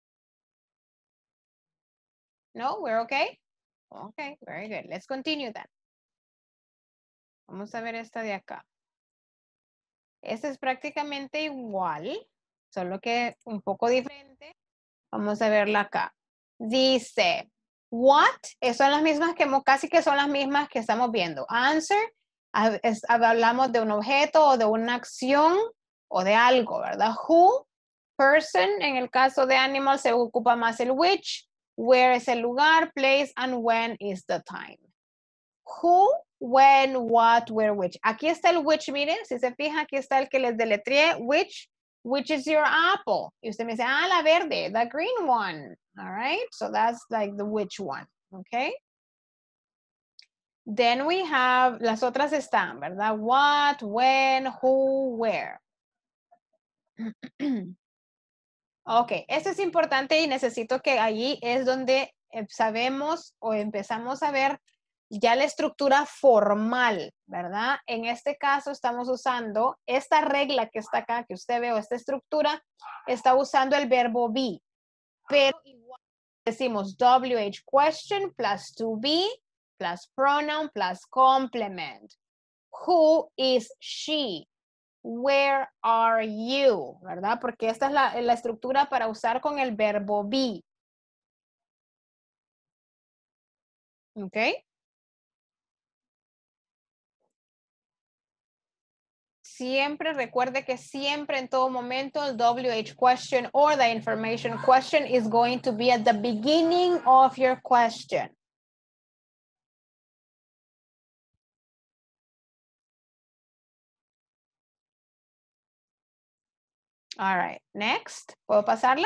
No, we're okay? Okay, very good. Let's continue then. Vamos a ver esta de acá. Esta es prácticamente igual, solo que un poco diferente. Vamos a verla acá. Dice, what? Son las mismas que casi que son las mismas que estamos viendo. Answer, hablamos de un objeto o de una acción o de algo, ¿verdad? Who, person, en el caso de animal se ocupa más el which. Where es el lugar, place, and when is the time. Who, when, what, where, which. Aquí está el which, miren, si se fija, aquí está el que les deletreé, which is your apple. Y usted me dice, la verde, the green one. All right, so that's like the which one, okay? Then we have, las otras están, ¿verdad? What, when, who, where. Ok, esto es importante y necesito que allí es donde sabemos o empezamos a ver ya la estructura formal, ¿verdad? En este caso estamos usando esta regla que está acá, que usted ve, o esta estructura, está usando el verbo be. Pero igual decimos WH question plus to be plus pronoun plus complement. Who is she? Where are you? ¿Verdad? Porque esta es la estructura para usar con el verbo be. ¿Ok? Siempre recuerde que siempre en todo momento el WH question or the information question is going to be at the beginning of your question. All right, next. ¿Puedo pasarla?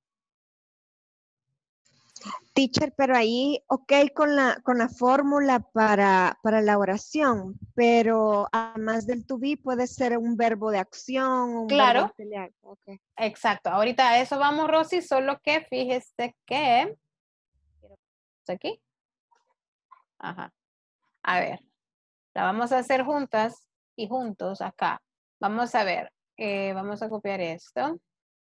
Teacher, pero ahí, ok, con la fórmula para la oración, pero además del to be puede ser un verbo de acción, un claro. verbo auxiliar. Okay. Exacto. Ahorita a eso vamos, Rosy, solo que fíjese que... ¿Aquí? Ajá. A ver. La vamos a hacer juntas y juntos acá. Vamos a ver. Vamos a copiar esto.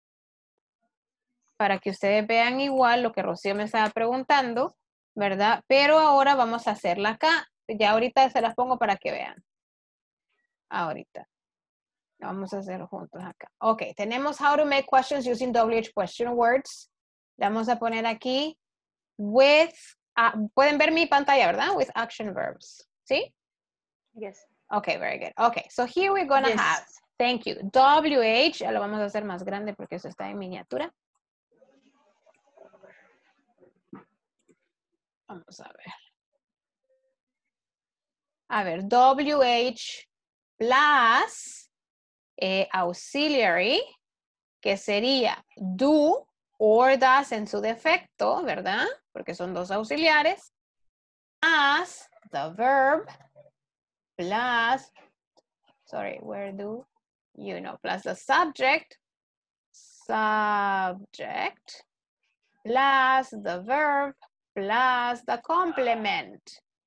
Para que ustedes vean igual lo que Rocío me estaba preguntando, ¿verdad? Pero ahora vamos a hacerla acá. Ya ahorita se las pongo para que vean. Ahorita. Vamos a hacer juntos acá. Ok, tenemos how to make questions using WH question words. Le vamos a poner aquí with, pueden ver mi pantalla, ¿verdad? With action verbs. ¿Sí? Yes. Okay, very good. Okay, so here we're gonna have, thank you, WH, ya lo vamos a hacer más grande porque eso está en miniatura. Vamos a ver. A ver, WH plus auxiliary, que sería do or does en su defecto, ¿verdad? Porque son dos auxiliares. Plus the verb, plus, sorry, where do you know, plus the subject, plus the verb, plus the complement.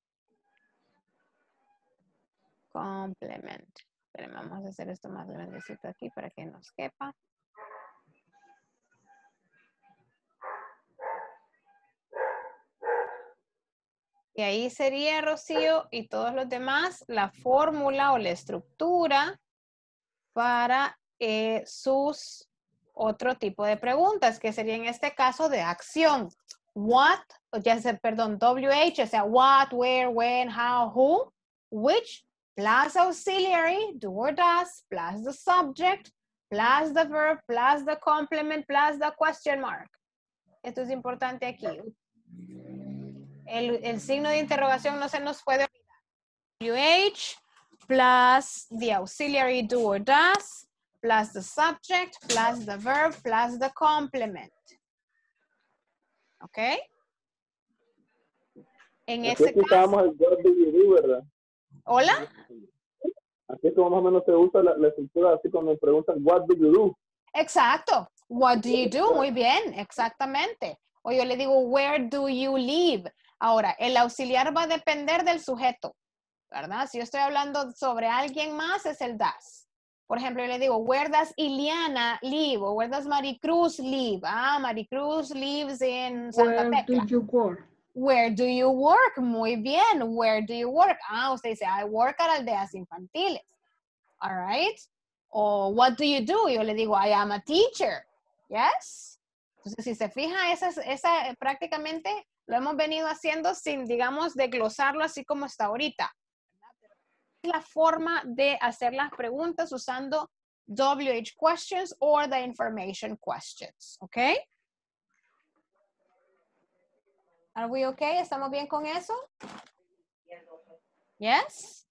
Complement. Pero vamos a hacer esto más grandecito aquí para que nos quepa. Y ahí sería, Rocío, y todos los demás, la fórmula o la estructura para sus otro tipo de preguntas, que sería en este caso de acción. What, ya sea, perdón, WH, o sea, what, where, when, how, who, which, plus auxiliary, do or does, plus the subject, plus the verb, plus the complement, plus the question mark. Esto es importante aquí. El signo de interrogación no se nos puede olvidar. WH plus the auxiliary do or does, plus the subject, plus the verb, plus the complement. ¿Ok? En Aquí este caso. usamos el what do you do, ¿verdad? ¿Hola? Aquí es como más o menos se usa la estructura así cuando me preguntan what do you do. Exacto. What do you do? Muy bien, exactamente. O yo le digo, where do you live? Ahora, el auxiliar va a depender del sujeto. ¿verdad? Si yo estoy hablando sobre alguien más, es el does. Por ejemplo, yo le digo, where does Iliana live? O where does Maricruz live? Ah, Maricruz lives in Santa Where do Tecla. you work? Where do you work? Muy bien. Where do you work? Ah, usted dice, I work at Aldeas Infantiles. All right. O what do you do? Yo le digo, I am a teacher. Yes. Entonces, si se fija, esa prácticamente lo hemos venido haciendo sin, digamos, desglosarlo así como está ahorita. Es la forma de hacer las preguntas usando WH questions or the information questions. ¿Ok? Are we okay? ¿Estamos bien con eso? Yes?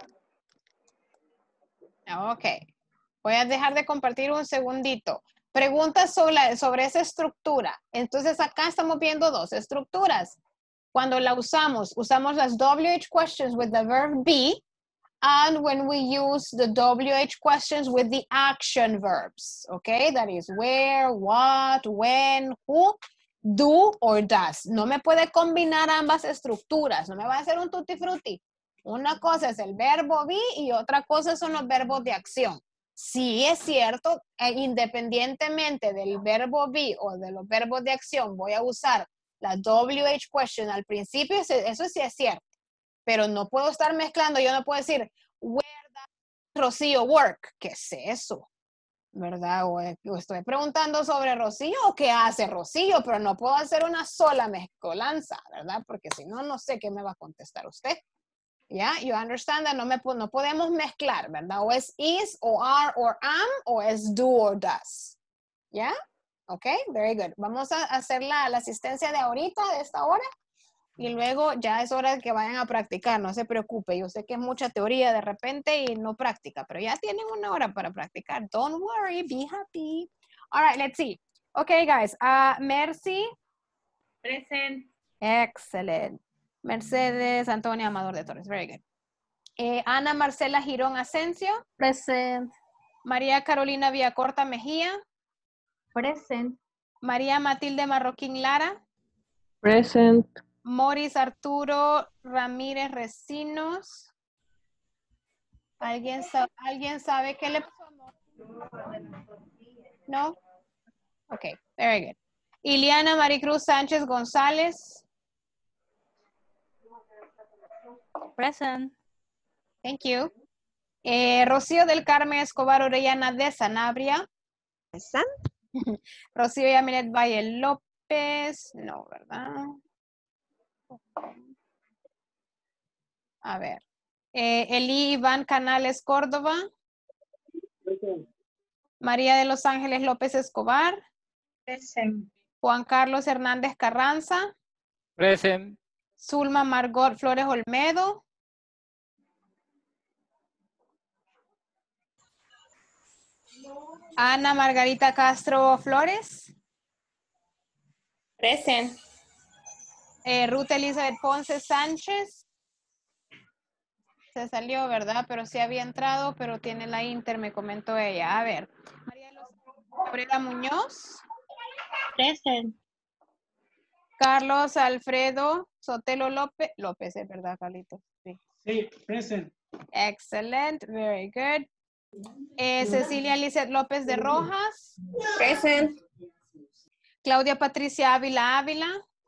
Ok. Voy a dejar de compartir un segundito. Preguntas sobre esa estructura. Entonces acá estamos viendo dos estructuras. Cuando la usamos las WH questions with the verb be, and when we use the WH questions with the action verbs. Okay, that is where, what, when, who, do or does. No me puede combinar ambas estructuras. No me va a hacer un tutti frutti. Una cosa es el verbo be y otra cosa son los verbos de acción. Sí, es cierto, independientemente del verbo be o de los verbos de acción, voy a usar la WH question al principio, eso sí es cierto. Pero no puedo estar mezclando, yo no puedo decir, where does Rocío work? ¿Qué es eso? ¿Verdad? O estoy preguntando sobre Rocío o qué hace Rocío, pero no puedo hacer una sola mezcolanza, ¿verdad? Porque si no, no sé qué me va a contestar usted. ¿Ya? You understand that no podemos mezclar, ¿verdad? O es is, o are, or am, o es do or does. ¿Ya? Ok, very good. Vamos a hacer la asistencia de ahorita, de esta hora. Y luego ya es hora de que vayan a practicar, no se preocupe. Yo sé que es mucha teoría de repente y no práctica, pero ya tienen una hora para practicar. Don't worry, be happy. All right, let's see. Okay, guys. Mercy. Present. Excellent. Mercedes Antonia Amador de Torres. Very good. Ana Marcela Girón Asensio. Present. María Carolina Villacorta Mejía. Present. María Matilde Marroquín Lara. Present. Moris Arturo Ramírez Recinos. ¿Alguien sabe qué le pasó a Moris? ¿No? Ok, very good. Iliana Maricruz Sánchez González. Present. Thank you. Rocío del Carmen Escobar Orellana de Sanabria. Present. Rocío Yamilet Valle López. No, ¿verdad? A ver. Eli Iván Canales Córdoba. María de los Ángeles López Escobar. Present. Juan Carlos Hernández Carranza. Present. Zulma Margot Flores Olmedo. Ana Margarita Castro Flores. Present. Ruth Elizabeth Ponce Sánchez. Se salió, ¿verdad? Pero sí había entrado, pero tiene la Inter, me comentó ella. A ver. María de los Cabrera Muñoz. Present. Carlos Alfredo Sotelo López. López, es verdad, Carlitos. Sí. Sí, present. Excellent, very good. Cecilia Lizeth López de Rojas. Present. Claudia Patricia Ávila Ávila.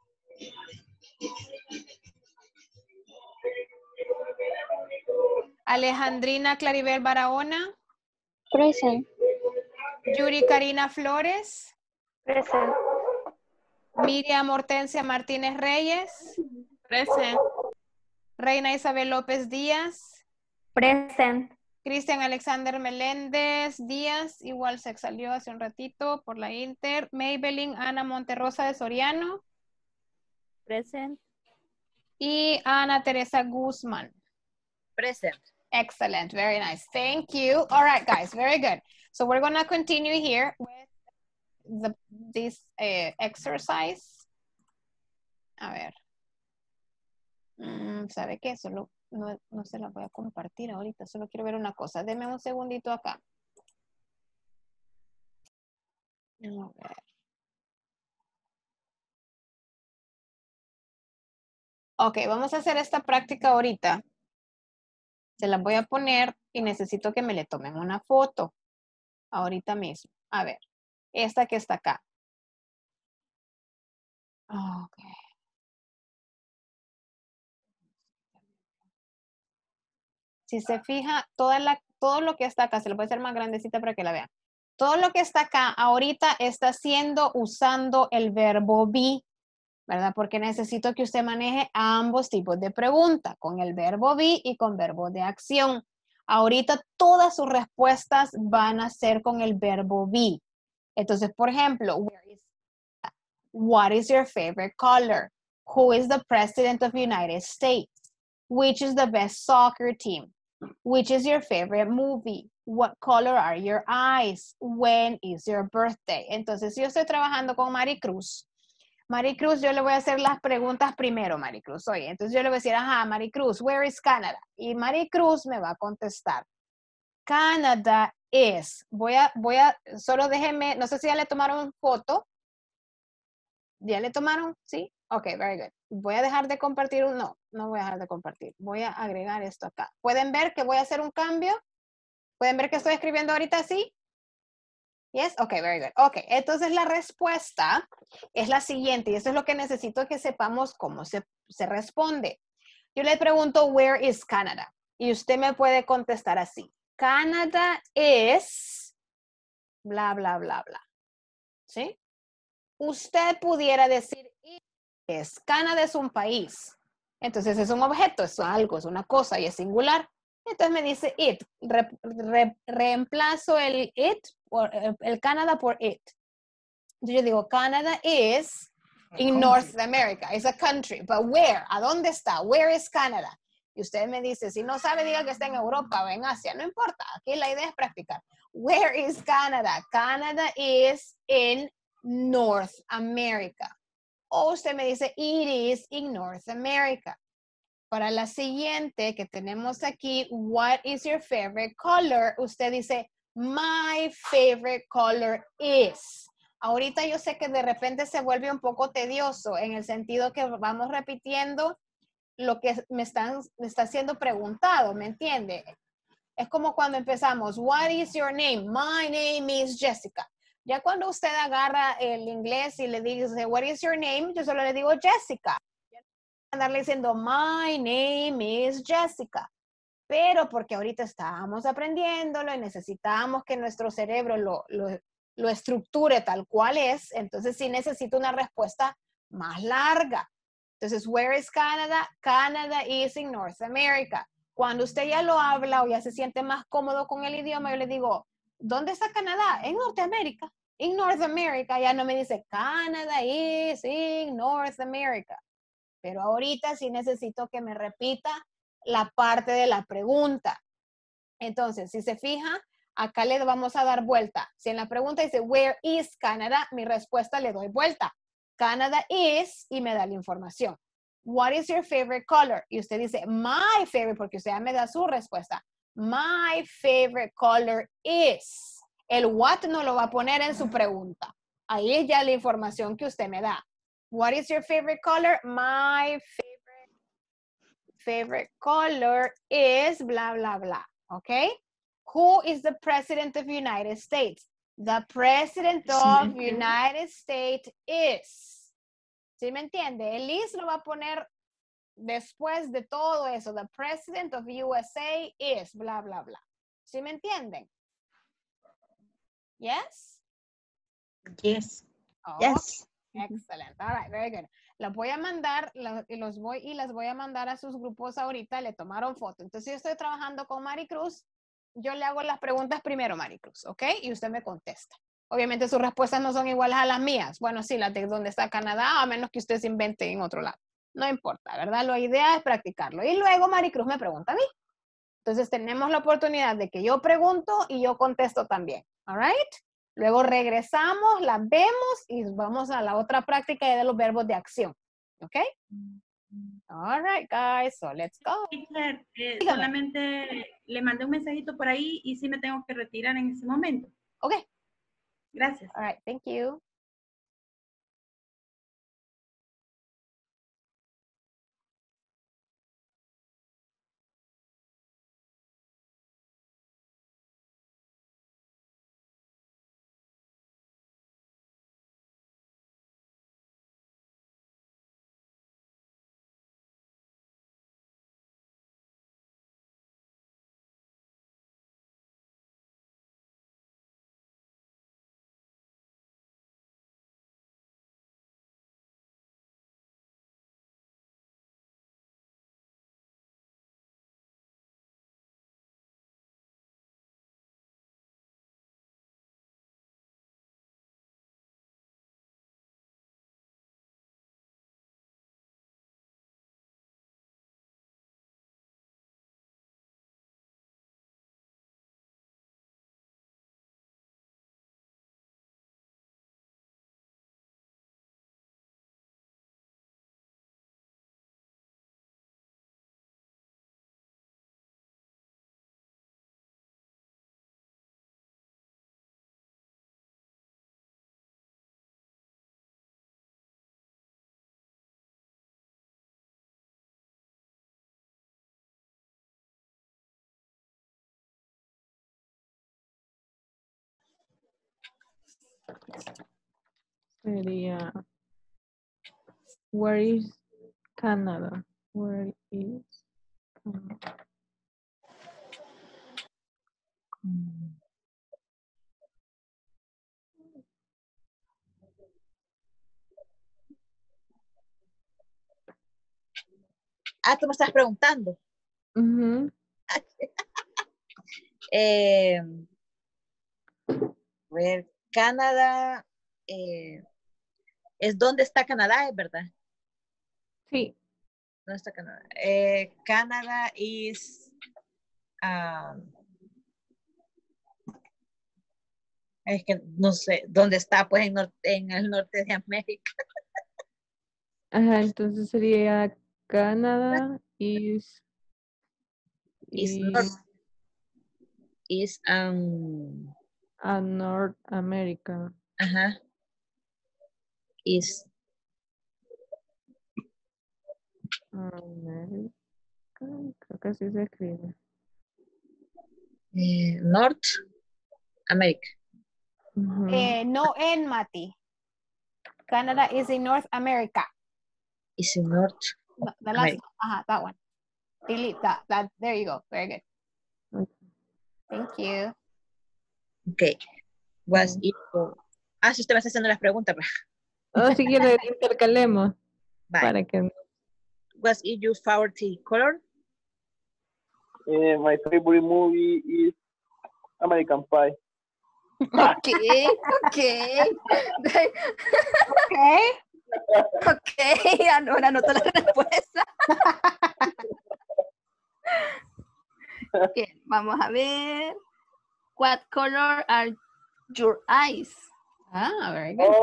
Alejandrina Claribel Barahona. Present. Yuri Karina Flores. Present. Miriam Hortensia Martínez Reyes. Present. Reina Isabel López Díaz. Present. Cristian Alexander Meléndez Díaz, igual se salió hace un ratito por la Inter. Maybelline Ana Monterrosa de Soriano. Present. Y Ana Teresa Guzmán. Present. Excellent, very nice. Thank you. All right, guys, very good. So we're going to continue here with this exercise. A ver. ¿Sabe qué? Solo no se la voy a compartir ahorita. Solo quiero ver una cosa. Deme un segundito acá. A ver. Ok, vamos a hacer esta práctica ahorita. Se las voy a poner y necesito que me le tomen una foto. Ahorita mismo. A ver. Esta que está acá. Ok. Si se fija, todo lo que está acá, se lo puede hacer más grandecita para que la vean. Todo lo que está acá ahorita está usando el verbo be, ¿verdad? Porque necesito que usted maneje ambos tipos de pregunta, con el verbo be y con verbo de acción. Ahorita todas sus respuestas van a ser con el verbo be. Entonces, por ejemplo, what is your favorite color? Who is the president of the United States? Which is the best soccer team? Which is your favorite movie? What color are your eyes? When is your birthday? Entonces, si yo estoy trabajando con Maricruz, yo le voy a hacer las preguntas primero, Maricruz. Oye, entonces yo le voy a decir, ajá, Maricruz, where is Canada? Y Maricruz me va a contestar, Canada is. Solo déjenme, no sé si ya le tomaron foto. ¿Ya le tomaron? ¿Sí? Ok, very good. Voy a dejar de compartir no voy a dejar de compartir. Voy a agregar esto acá. ¿Pueden ver que voy a hacer un cambio? ¿Pueden ver que estoy escribiendo ahorita así? Yes? Ok, very good. Ok, entonces la respuesta es la siguiente y eso es lo que necesito que sepamos cómo se responde. Yo le pregunto, where is Canada? Y usted me puede contestar así. Canada is bla, bla, bla, bla. ¿Sí? Usted pudiera decir, Canadá es un país. Entonces es un objeto, es algo, es una cosa y es singular. Entonces me dice it. Reemplazo el it, el Canadá por it. Entonces yo digo, Canada is in North America. It's a country. But where? ¿A dónde está? Where is Canada? Y usted me dice, si no sabe, diga que está en Europa o en Asia. No importa. Aquí la idea es practicar. Where is Canada? Canada is in North America. O usted me dice, it is in North America. Para la siguiente que tenemos aquí, what is your favorite color? Usted dice, my favorite color is. Ahorita yo sé que de repente se vuelve un poco tedioso en el sentido que vamos repitiendo lo que me está siendo preguntado, ¿me entiende? Es como cuando empezamos, what is your name? My name is Jessica. Ya cuando usted agarra el inglés y le dice, what is your name? Yo solo le digo Jessica. Andarle diciendo, my name is Jessica. Pero porque ahorita estábamos aprendiéndolo y necesitamos que nuestro cerebro lo estructure tal cual es, entonces sí necesito una respuesta más larga. Entonces, where is Canada? Canada is in North America. Cuando usted ya lo habla o ya se siente más cómodo con el idioma, yo le digo, ¿dónde está Canadá? En Norteamérica. En North America. Ya no me dice, Canada is in North America. Pero ahorita sí necesito que me repita la parte de la pregunta. Entonces, si se fija, acá le vamos a dar vuelta. Si en la pregunta dice, where is Canada? Mi respuesta le doy vuelta. Canada is, y me da la información. What is your favorite color? Y usted dice, my favorite, porque usted ya me da su respuesta. My favorite color is. El what no lo va a poner en su pregunta. Ahí es ya la información que usted me da. What is your favorite color? My favorite color is blah, blah, blah. Okay? Who is the president of the United States? The president of the United States is. ¿Sí me entiende? El is lo va a poner después de todo eso. The president of USA is blah, blah, blah. ¿Sí me entienden? Yes? Yes. Oh, Yes. Excellent. All right, very good. Las voy a mandar y las voy a mandar a sus grupos ahorita. Le tomaron foto. Entonces, si yo estoy trabajando con Maricruz, yo le hago las preguntas primero, Maricruz, ¿ok? Y usted me contesta. Obviamente sus respuestas no son iguales a las mías. Bueno, sí, las de dónde está Canadá, a menos que usted se invente en otro lado. No importa, ¿verdad? La idea es practicarlo. Y luego Maricruz me pregunta a mí. Entonces tenemos la oportunidad de que yo pregunto y yo contesto también. All right? Luego regresamos, las vemos y vamos a la otra práctica de los verbos de acción. ¿Ok? All right, guys. So let's go. Teacher, solamente le mandé un mensajito por ahí y sí me tengo que retirar en ese momento. Ok. Gracias. All right. Thank you. Sería, where is Canada? Where is Canada? Ah, tú me estás preguntando. Ujú. Ver, Canadá, es donde está Canadá, ¿es verdad? Sí. ¿Dónde está Canadá? Canadá is, es que no sé, ¿dónde está? Pues en el norte de América. Ajá, entonces sería Canadá is North, a North America. Ajá. Is America, creo que así se escribe. North America. No en Mati. Canada is in North America. Is in North No, the last America. one. That one. Delete that. There you go. Very good. Thank you. Okay. Was it for... si usted me está haciendo las preguntas. Si quiere intercalemos. Bye. Para que... Was it your favorite color? My favorite movie is American Pie. Okay. Ahora anoto la respuesta. Bien, vamos a ver. What color are your eyes? Very good.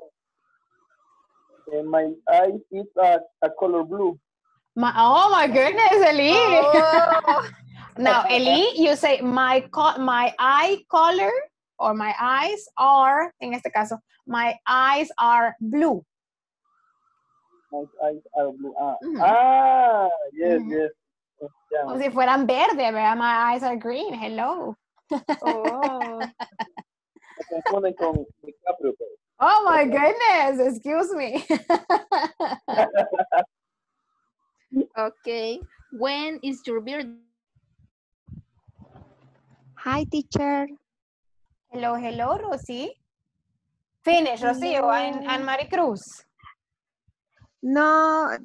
My eyes is a color blue. Oh my goodness, Eli. Oh. Now, Eli, you say my eye color or my eyes are, en este caso, my eyes are blue. My eyes are blue. Yes, yes. Yeah. Como si fueran verde, ¿verdad? My eyes are green. Hello. Oh. Se confunden con DiCaprio. Oh my goodness, excuse me. Okay. When is your birthday? Hi, teacher. Hello, Rosy. Finish, Rocío, and Maricruz. No,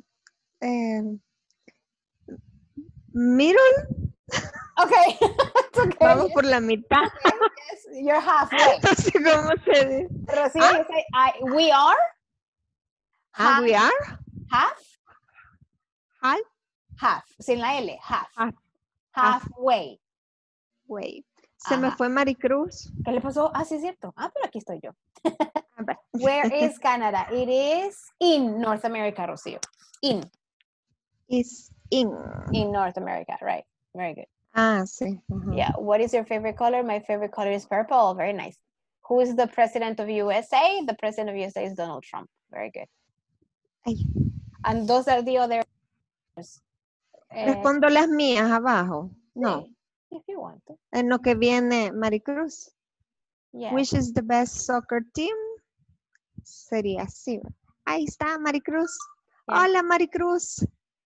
middle. Okay. It's okay. Vamos por la mitad. Yes, you're halfway. No sé cómo se dice. Rocío, you say, we are? We are? Half? Half? Half, sin la L, half. Halfway. Way. Se me fue Maricruz. ¿Qué le pasó? Sí, es cierto. Pero aquí estoy yo. Where is Canada? It is in North America, Rocío. In. Is in. In North America, right. Very good. Sí. Yeah. What is your favorite color? My favorite color is purple. Very nice. Who is the president of USA? The president of USA is Donald Trump. Very good. And those are the other. Respondo las mías abajo. No. Sí, if you want to. En lo que viene Maricruz. Yes. Which is the best soccer team? Sería así. Ahí está Maricruz. Yeah. Hola Maricruz.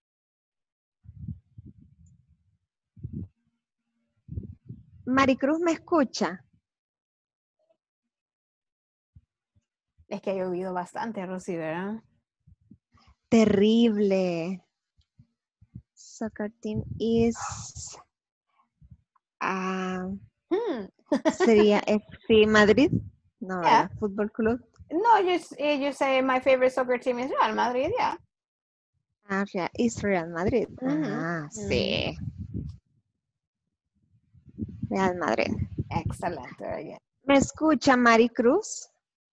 Maricruz, ¿me escucha? Es que he oído bastante, Rosy, ¿verdad? Terrible. Soccer team is... sería FC Madrid. No, yeah. Fútbol Club. No, you say my favorite soccer team is Real Madrid, yeah. Es Real Madrid. Sí. Real Madrid. Excellent. Very good. ¿Me escucha Maricruz?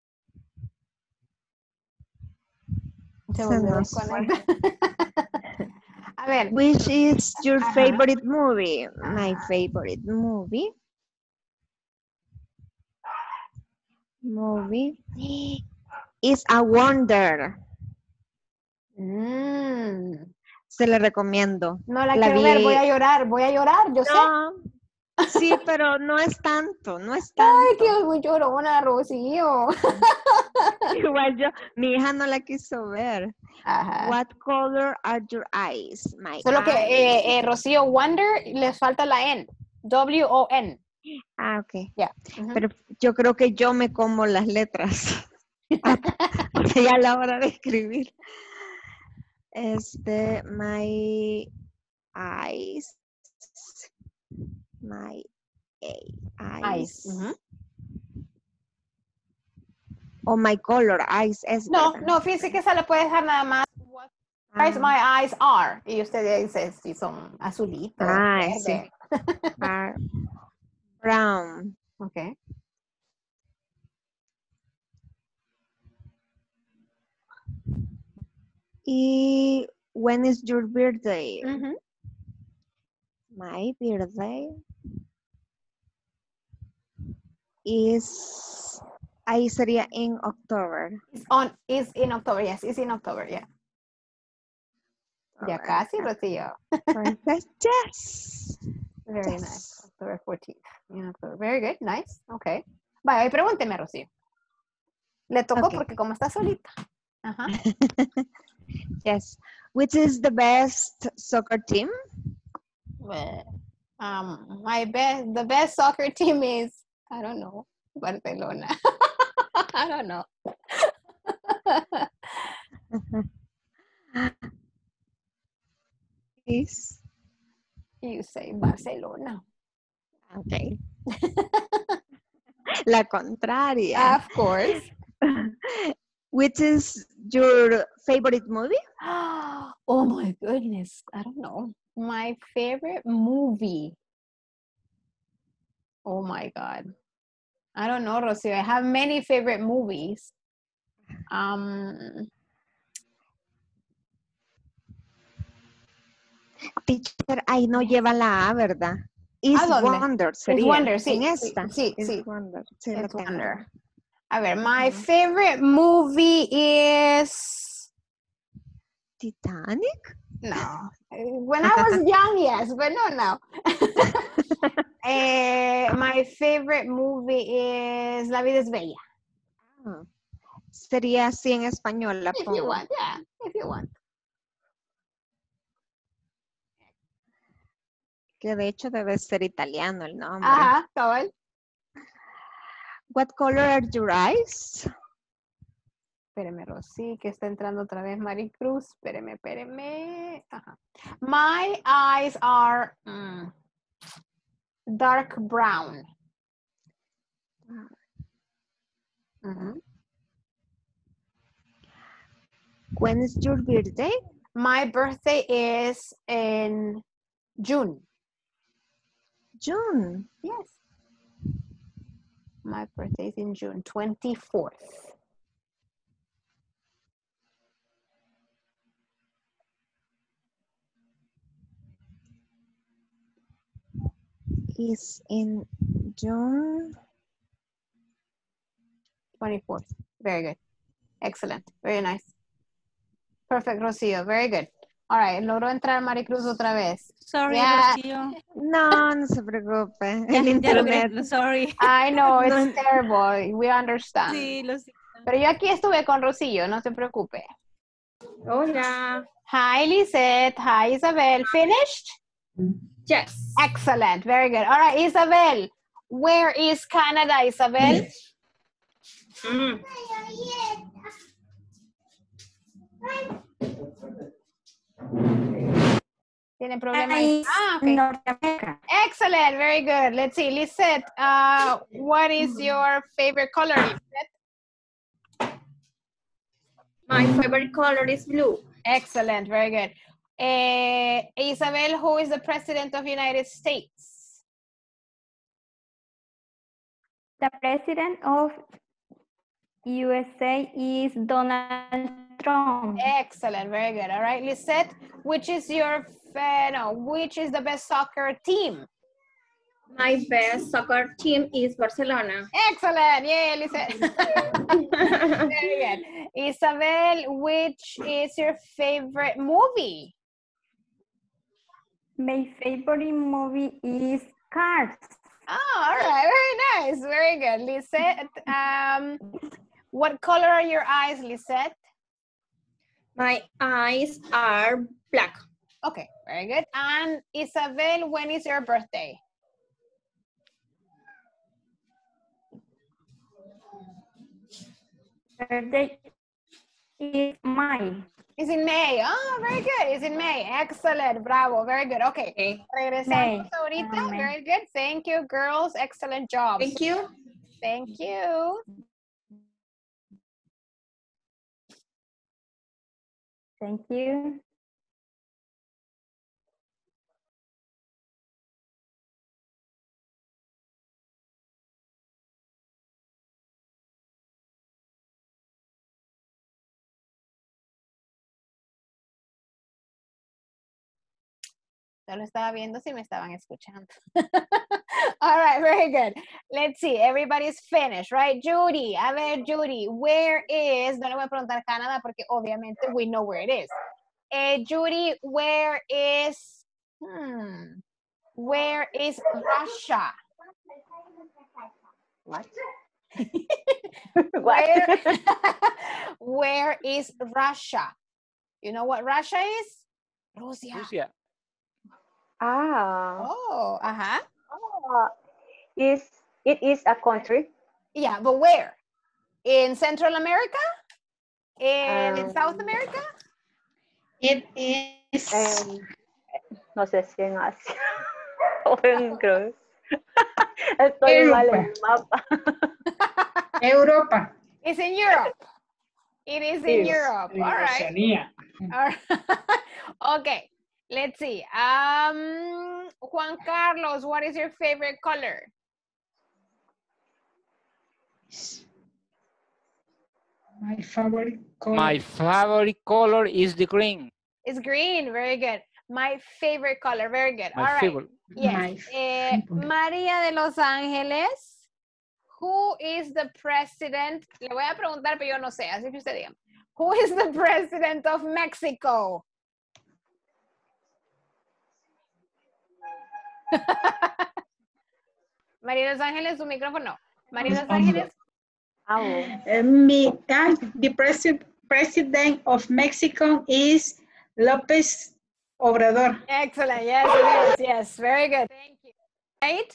Se volvió a desconectar. A ver. Which is your favorite movie? My favorite movie is A Wonder. Se le recomiendo. No la quiero ver, voy a llorar, yo sé. Sí, pero no es tanto, Ay, que muy llorona, Rocío. Igual yo, mi hija no la quiso ver. Ajá. What color are your eyes? My Solo que eyes. Rocío, wonder, les falta la N. W-O-N. Ah, ok. Ya. Pero yo creo que yo me como las letras. Porque ya a la hora de escribir. My eyes. My eyes. O my color, eyes es. No, ¿verdad? no, fíjese que esa le puede dejar nada más. What eyes my eyes are. Y usted dice si son azulitos. Sí. verde. Are brown. Ok. Y when is your birthday? My birthday is, ahí sería in October. Is in October, yes, it's in October, yeah. Ya casi, Rocío. Yes. Very nice. October 14th. In October. Very good, nice, okay. Vaya, y pregúnteme, Rocío. Le tocó porque como está solita. Ajá. Yes. Which is the best soccer team? Well, the best soccer team is, I don't know, Barcelona. I don't know. Is You say Barcelona. Okay. La contraria. Of course. Which is your favorite movie? Oh my goodness. I don't know. My favorite movie. Oh my God. I don't know, Rocio. I have many favorite movies. Teacher, ahí no lleva la A, ¿verdad? Is Wonder sería. Is Wonder, sí. En esta. Sí, Is sí. Wonder. Sí, It's lo tengo. Wonder. A ver, my favorite movie is... Titanic? No. When I was young, yes, but no. My favorite movie is La vida es bella. Sería así en español, la If pongo. you want, yeah, if you want. Que de hecho debe ser italiano el nombre. Ajá, cabal. What color are your eyes? Espéreme, Rosy, que está entrando otra vez Maricruz. Espéreme. Ajá. My eyes are dark brown. When is your birthday? My birthday is in June. June? Yes. My birthday is in June 24th. Is in June 24th. Very good. Excellent. Very nice. Perfect, Rocío. Very good. All right. Logró entrar Maricruz otra vez. Sorry, Yeah. Rocío. No se preocupe. Ya El lo internet. grito, sorry. I know, it's No. terrible. We understand. Sí, lo siento. Pero yo aquí estuve con Rocío, no se preocupe. Hola. Hi, Lisette. Hi, Isabel. Finished? Yes. Excellent. Very good. All right, Isabel. Where is Canada, Isabel? ¿Tiene problema? Okay. Norteamérica. Excellent. Very good. Let's see. Lisette, what is your favorite color, Lisette? My favorite color is blue. Excellent. Very good. Isabel, who is the president of the United States? The president of USA is Donald Trump. Excellent. Very good. All right, Lisette, which is the best soccer team? My best soccer team is Barcelona. Excellent. Yay, Lisette. Very good. Isabel, which is your favorite movie? My favorite movie is Cars. Oh, all right. Very nice. Very good. Lisette, What color are your eyes, Lisette? My eyes are black. Okay, very good. And Isabel, when is your birthday? Birthday is mine. It's in May. Oh, very good. It's in May. Excellent. Bravo. Very good. Okay. Regresamos May. ahorita. May. Very good. Thank you, girls. Excellent job. Thank you. Thank you. Thank you. Solo estaba viendo si me estaban escuchando. All right, very good. Let's see. Everybody's finished, right? Judy, a ver, Judy, where is, no le voy a preguntar Canadá porque obviamente we know where it is. Judy, where is Russia? What? Where is Russia? You know what Russia is? Rusia. Rusia. Ah. Oh, uh-huh. It is a country. Yeah, but where? In Central America? In South America? It is. No sé si en Asia o en creo. Estoy mal en el mapa. Europa. It's in Europe. It is in Europe. En All right. Oceanía. All right. Okay. Let's see. Juan Carlos, what is your favorite color? My favorite color. My favorite color is the green. It's green. Very good. My favorite color. Very good. My All right. favorite. Yes. María de Los Ángeles. Who is the president? Le voy a preguntar, pero yo no sé. Así que usted diga. Who is the president of Mexico? María de Los Ángeles, su micrófono. María de Los Ángeles. The president of Mexico is López Obrador. Excellent. Yes, it is. Yes, very good. Thank you. Right.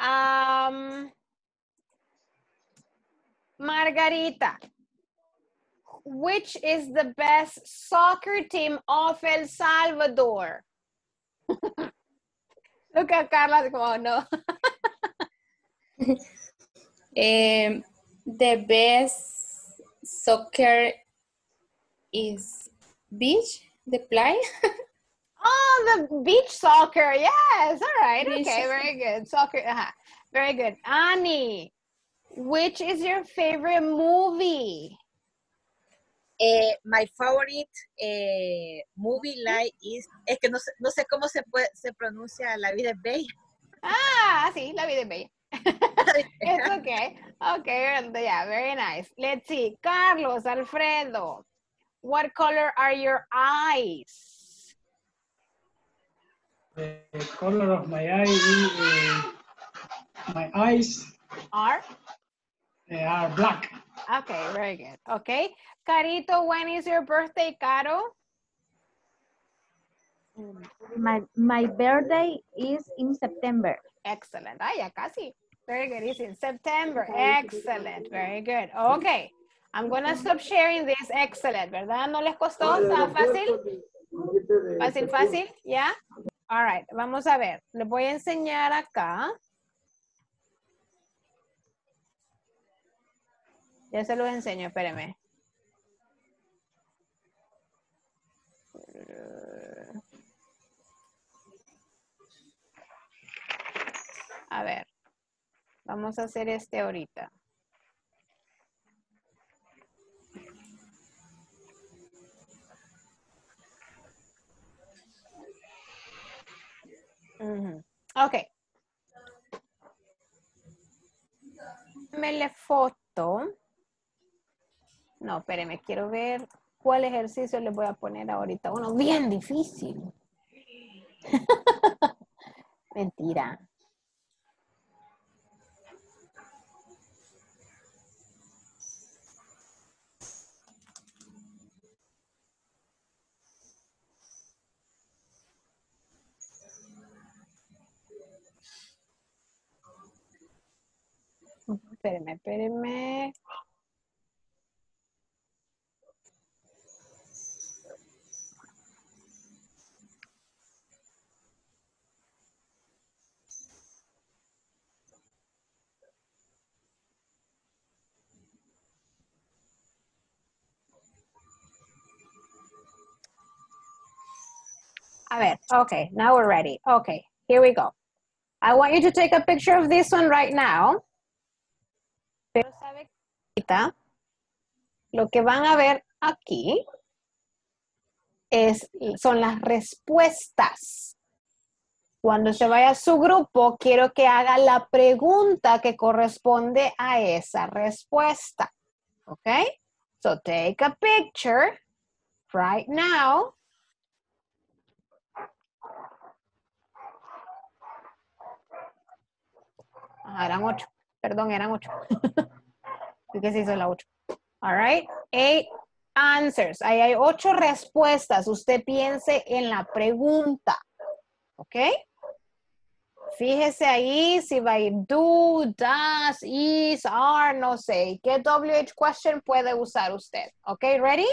Margarita, which is the best soccer team of El Salvador? Look at Carla, como no. The best soccer is beach, the play. Oh, the beach soccer. Yes. All right. Beach Okay. Very good. Soccer. Very good. Annie, which is your favorite movie? My favorite movie like is, es que no sé cómo se pronuncia La vida es bella. Ah, sí, La vida es bella. It's okay. Okay, yeah, very nice. Let's see. Carlos, Alfredo, what color are your eyes? The color of my eyes Are? Are black. Okay, very good. Okay. Carito, when is your birthday, Caro? My birthday is in September. Excellent. Ah, ya casi. Very good. It's in September. Excellent. Very good. Okay. I'm going to stop sharing this. Excellent. ¿Verdad? ¿No les costó? ¿Está fácil? Fácil, fácil. ¿Ya? All right. Vamos a ver. Les voy a enseñar acá. Ya se los enseño. Espérenme. A ver. Vamos a hacer este ahorita. Ok. Démele foto. No, espéreme, quiero ver cuál ejercicio les voy a poner ahorita. Uno bien difícil. Mentira. Espérenme. A ver, okay, now we're ready. Okay, here we go. I want you to take a picture of this one right now. Pero sabe que ahorita lo que van a ver aquí son las respuestas. Cuando se vaya a su grupo, quiero que haga la pregunta que corresponde a esa respuesta. Okay? So take a picture right now. Eran 8. Perdón, eran 8. ¿Qué se hizo la 8? All right. 8 answers. Ahí hay 8 respuestas. Usted piense en la pregunta. ¿Ok? Fíjese ahí si va a ir do, does, is, are, no sé. ¿Qué WH question puede usar usted? ¿Ok? Ready?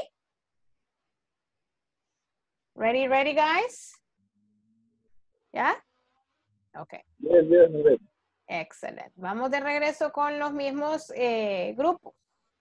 Ready, guys? ¿Ya? Ok. Yes. Excelente. Vamos de regreso con los mismos grupos.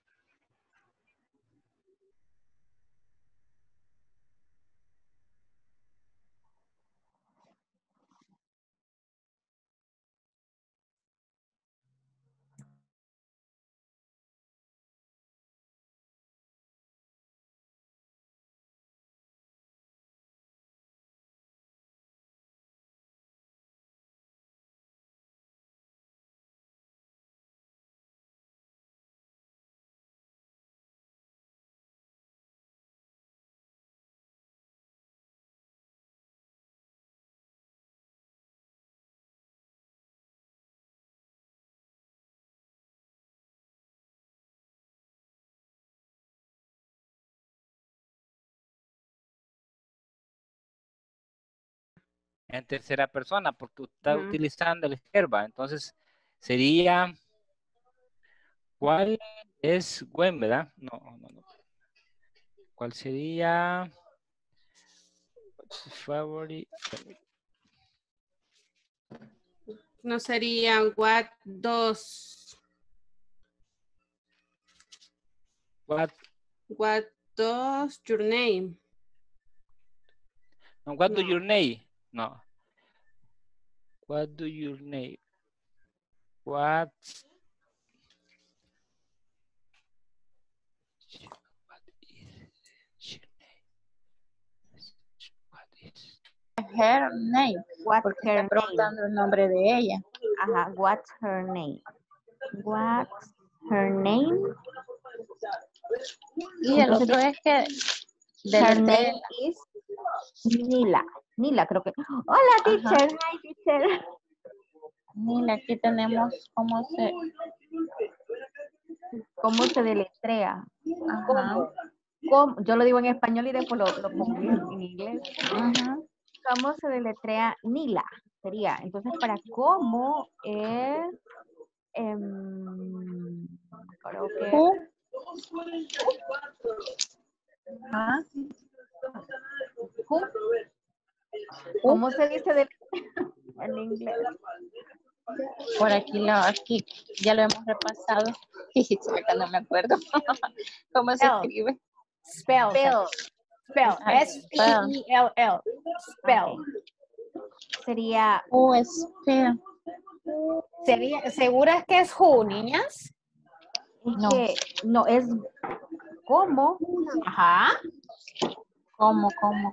En tercera persona, porque está utilizando el verbo. Entonces, sería, ¿cuál es Gwen, verdad? No. ¿Cuál sería? Favorite. No sería what does your name? No, what do your name? No. What do your name? What is Her name. Porque está preguntando el nombre de ella. Ajá, what's her name? What's her name? Y el otro es que her name is Nila. Nila, creo que. Hola, teacher. Hi, teacher. Nila, aquí tenemos cómo se deletrea. Ajá. ¿Cómo? Yo lo digo en español y después lo pongo en inglés. Ajá. ¿Cómo se deletrea Nila? Sería, entonces, para cómo es, creo que... ¿Cómo se dice en inglés? Por aquí ya lo hemos repasado. Y ahorita no me acuerdo. ¿Cómo se escribe? Spell. S-P-E-L-L. Spell. Sería... spell. ¿Seguras que es who, niñas? Que no, es cómo. Ajá. ¿Cómo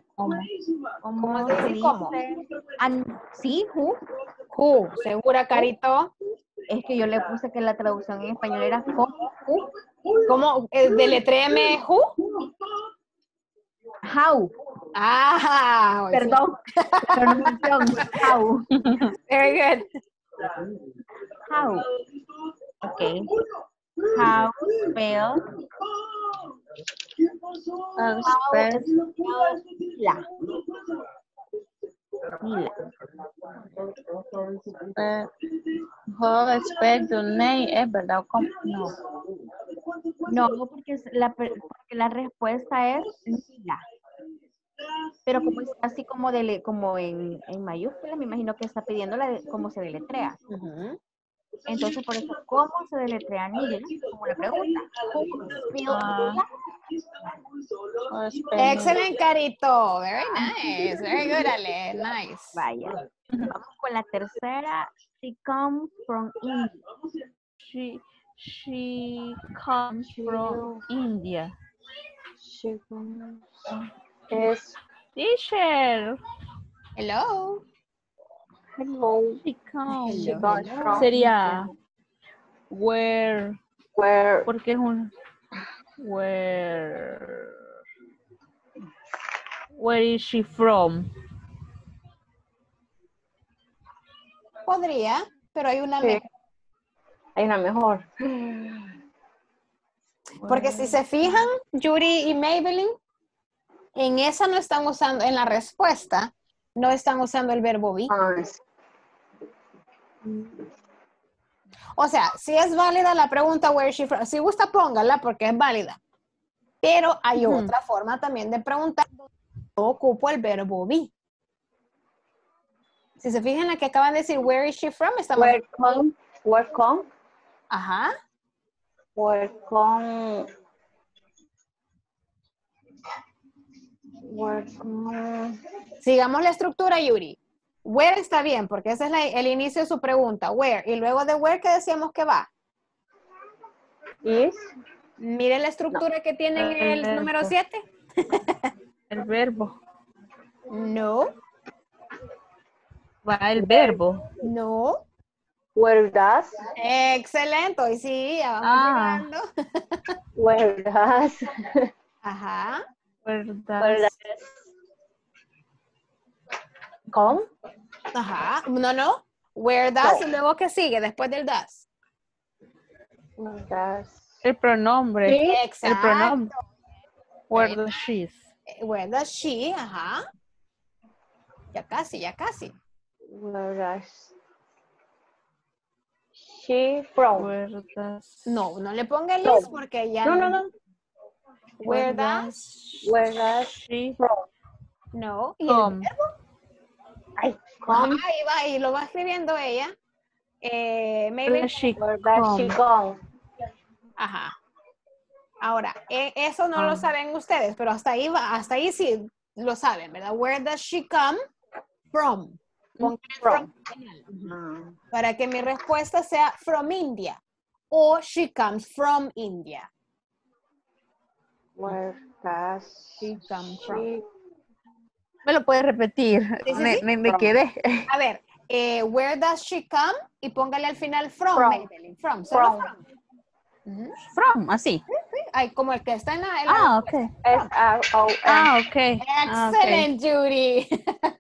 se dice cómo? Sí, who. Who. ¿Segura, Carito? Es que yo le puse que la traducción en español era cómo. ¿Cómo? ¿Deletréame who? How. Ah, perdón. Pronunciación. How. Very good. How. Okay. How spell. Nila. Who expect your name, ¿es verdad? ¿Cómo? No. No, porque, porque la respuesta es Nila. Pero como es así como, como en mayúsculas, me imagino que está pidiendo cómo se deletrea. Entonces, por eso, ¿cómo se deletrea Nila? Como la pregunta. Who spell Nila? Excellent, Carito. Very nice. Very good, Ale. Nice. Vaya. Vamos con la tercera. She comes from India. She comes from India. Es Teacher. Hello. hello. She comes. She comes from Sería where. where Porque es un where is she from? Podría, pero hay una Sí. mejor. hay una mejor. Porque si se fijan, Yuri y Maybelline, en esa no están usando, en la respuesta, no están usando el verbo be. O sea, si es válida la pregunta where is she from, si gusta póngala porque es válida. Pero hay otra forma también de preguntar donde yo ocupo el verbo be. Si se fijan en la que acaban de decir where is she from, estamos Where come? Ajá. Where come? Where come? Sigamos la estructura, Yuri. Where está bien, porque ese es el inicio de su pregunta. Where. Y luego de where, ¿qué decíamos que va? Is. Mire la estructura que tiene en el número 7. El verbo. No. Va el verbo. No. Where does? Excelente. Hoy sí, ya vamos llegando. Where does? Ajá. Where Where does does? Come? Ajá. No. Where does y luego ¿qué sigue después del does? Where does? el pronombre? Sí. Exacto. El pronombre. Where does she? Where does she? Ajá. Ya casi, ya casi. Where does she from? Where does No le ponga el is porque ya No. Where does Where does she from? No. ¿Y come? el verbo? Ay, Ajá, come. ahí va, y lo va escribiendo ella. Maybe. Where does she come? Ajá. Ahora, eso no lo saben ustedes, pero hasta ahí sí lo saben, ¿verdad? Where does she come from? Pongan el from al final. Para que mi respuesta sea from India o she comes from India. Where does She come from. ¿Me lo puedes repetir? Sí, sí, sí. Me quedé. A ver, where does she come? Y póngale al final from. From. Maybelline. From, solo from. From, así. Sí, ay, como el que está en la Ok. S-R-O-M. Ok. Excellent, Judy.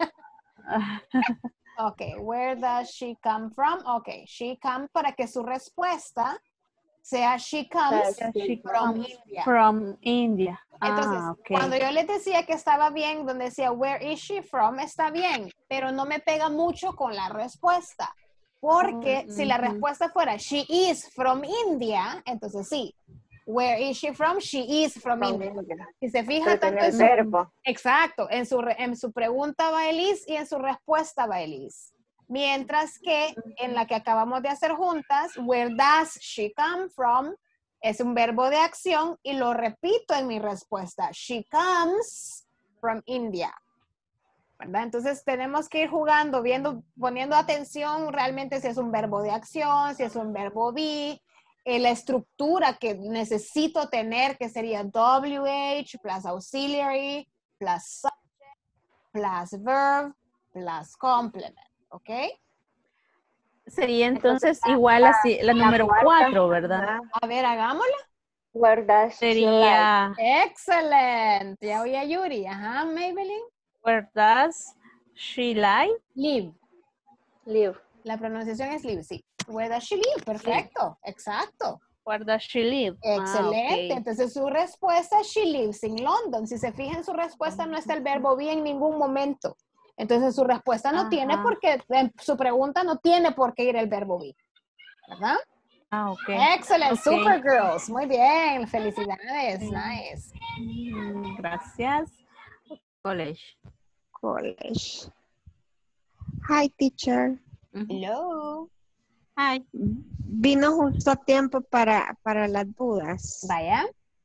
Ok, where does she come from? Ok, she come para que su respuesta sea she comes She from comes India. from India. Entonces, Ok. cuando yo les decía que estaba bien, donde decía where is she from, está bien, pero no me pega mucho con la respuesta. Porque si la respuesta fuera she is from India, entonces sí. Where is she from? She is from India. Si se fija tanto en su verbo. exacto, en su pregunta va el is y en su respuesta va el is. Mientras que en la que acabamos de hacer juntas, where does she come from? Es un verbo de acción y lo repito en mi respuesta. She comes from India. ¿Verdad? Entonces tenemos que ir jugando, poniendo atención realmente si es un verbo de acción, si es un verbo be, la estructura que necesito tener, que sería WH plus auxiliary plus subject plus verb plus complement. ¿Ok? Sería entonces igual así, la número 4, ¿verdad? A ver, hagámosla. Where does Sería Excelente. Ya oí a Yuri. Ajá, Maybelline. where does she live? Live. Live. La pronunciación es live, sí. Where does she live? Perfecto. Exacto. Where does she live? Excelente. Ok. Entonces su respuesta es she lives in London. Si se fijan, su respuesta no está el verbo be en ningún momento. Entonces su respuesta no tiene Ajá. por qué, en su pregunta no tiene por qué ir el verbo be, ¿verdad? Ah, ok. Excellent, Ok. super girls. Muy bien, felicidades, nice. Gracias. College. College. Hi, teacher. Hello. Hi. Vino justo a tiempo para las dudas. Vaya.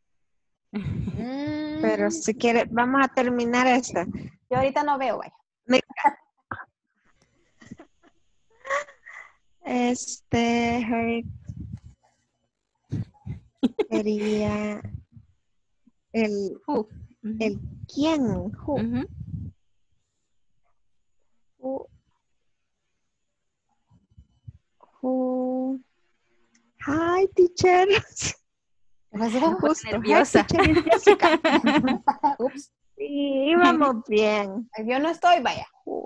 Pero si quiere, vamos a terminar esta. Yo ahorita no veo, vaya. Her sería el quién. Who. Who. Hi, teacher. Justo. Nerviosa. Hi, teacher, es Jessica. Ups. Sí, íbamos bien. Yo no estoy, vaya.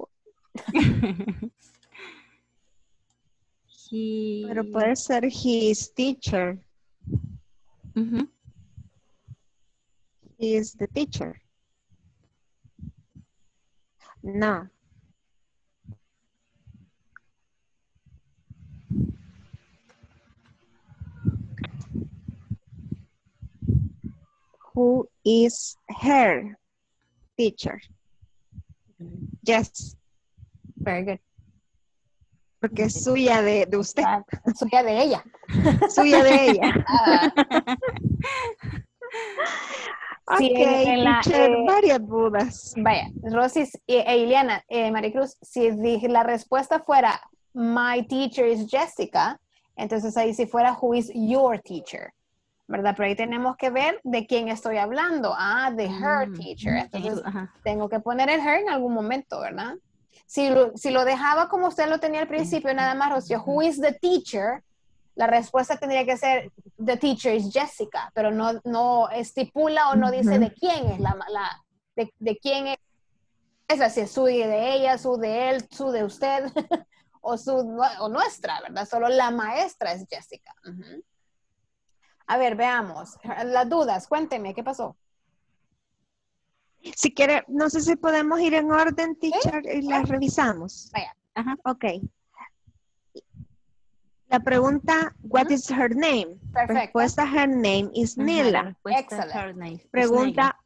Pero puede ser his teacher. He is the teacher. No. Who is her teacher? Yes. Very good. Porque es suya de usted. Suya de ella. Suya de ella. Sí, Ok, en la, teacher, varias dudas. Vaya, Rosy e Ileana, Maricruz, si la respuesta fuera my teacher is Jessica, entonces ahí si fuera who is your teacher, ¿verdad? Pero ahí tenemos que ver de quién estoy hablando. Ah, de her teacher. Entonces tengo que poner el her en algún momento, ¿verdad? Si lo dejaba como usted lo tenía al principio, nada más, Rocío, who is the teacher, la respuesta tendría que ser the teacher is Jessica, pero no estipula o no dice de quién es de quién es así, es su de ella, su de él, su de usted o nuestra, ¿verdad? Solo la maestra es Jessica. A ver, veamos. Las dudas, cuénteme, ¿qué pasó? Si quiere, no sé si podemos ir en orden, teacher, y las revisamos. Vaya. Ok. La pregunta, what is her name? Perfecto. Respuesta, her name is Nila. Excelente. Pregunta,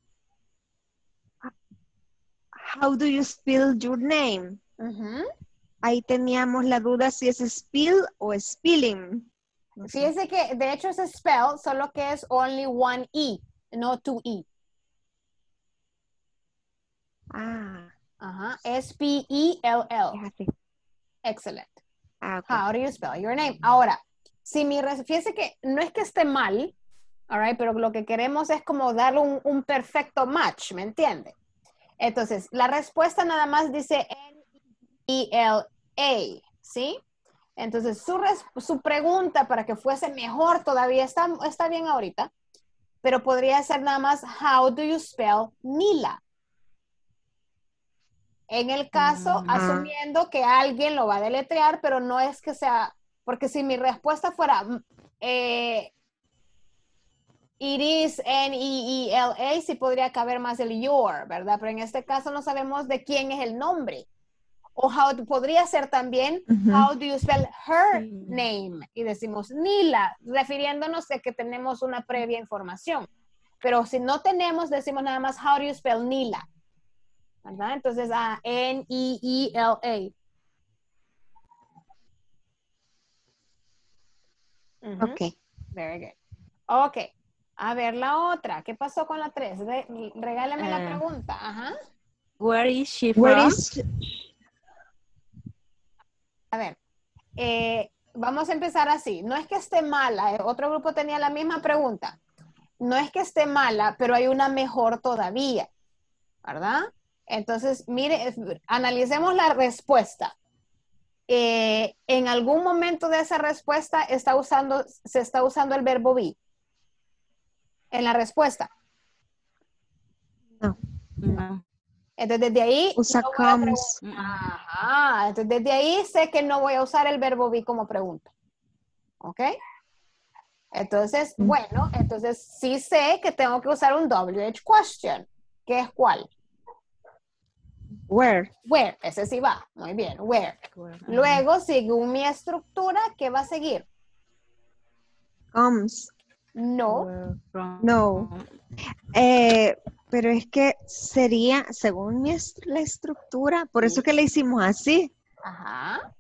how do you spell your name? Ahí teníamos la duda si es spell o spelling. Fíjese que de hecho es spell, solo que es only one E, no two E. S-P-E-L-L. Excelente. Okay. How do you spell your name? Ahora, fíjese que no es que esté mal, all right, pero lo que queremos es como darle un perfecto match, ¿me entiende? Entonces, la respuesta nada más dice N-E-L-A, ¿sí? Entonces, su pregunta para que fuese mejor todavía está bien ahorita, pero podría ser nada más, how do you spell Nila? En el caso, asumiendo que alguien lo va a deletrear, pero no es que sea, porque si mi respuesta fuera it is N-E-E-L-A, sí podría caber más el your, ¿verdad? Pero en este caso no sabemos de quién es el nombre. O podría ser también, how do you spell her name? Y decimos Nila, refiriéndonos a que tenemos una previa información. Pero si no tenemos, decimos nada más, how do you spell Nila? ¿Verdad? Entonces, N-E-E-L-A. Ok. Very good. Ok. A ver, la otra. ¿Qué pasó con la 3? Regálame la pregunta. Ajá. Where is she from? A ver. Vamos a empezar así. No es que esté mala. Otro grupo tenía la misma pregunta. No es que esté mala, pero hay una mejor todavía. ¿Verdad? Entonces, mire, analicemos la respuesta. En algún momento de esa respuesta se está usando el verbo be. En la respuesta. No. Entonces, desde ahí. Usa comes. Ajá. Entonces, desde ahí sé que no voy a usar el verbo be como pregunta. ¿Ok? Entonces, bueno, entonces sí sé que tengo que usar un WH question. ¿Qué es cuál? Where. Where, ese sí va. Muy bien, where. Luego, según mi estructura, ¿qué va a seguir? Comes. No. No. Pero es que sería, según la estructura, por eso que le hicimos así. Ajá.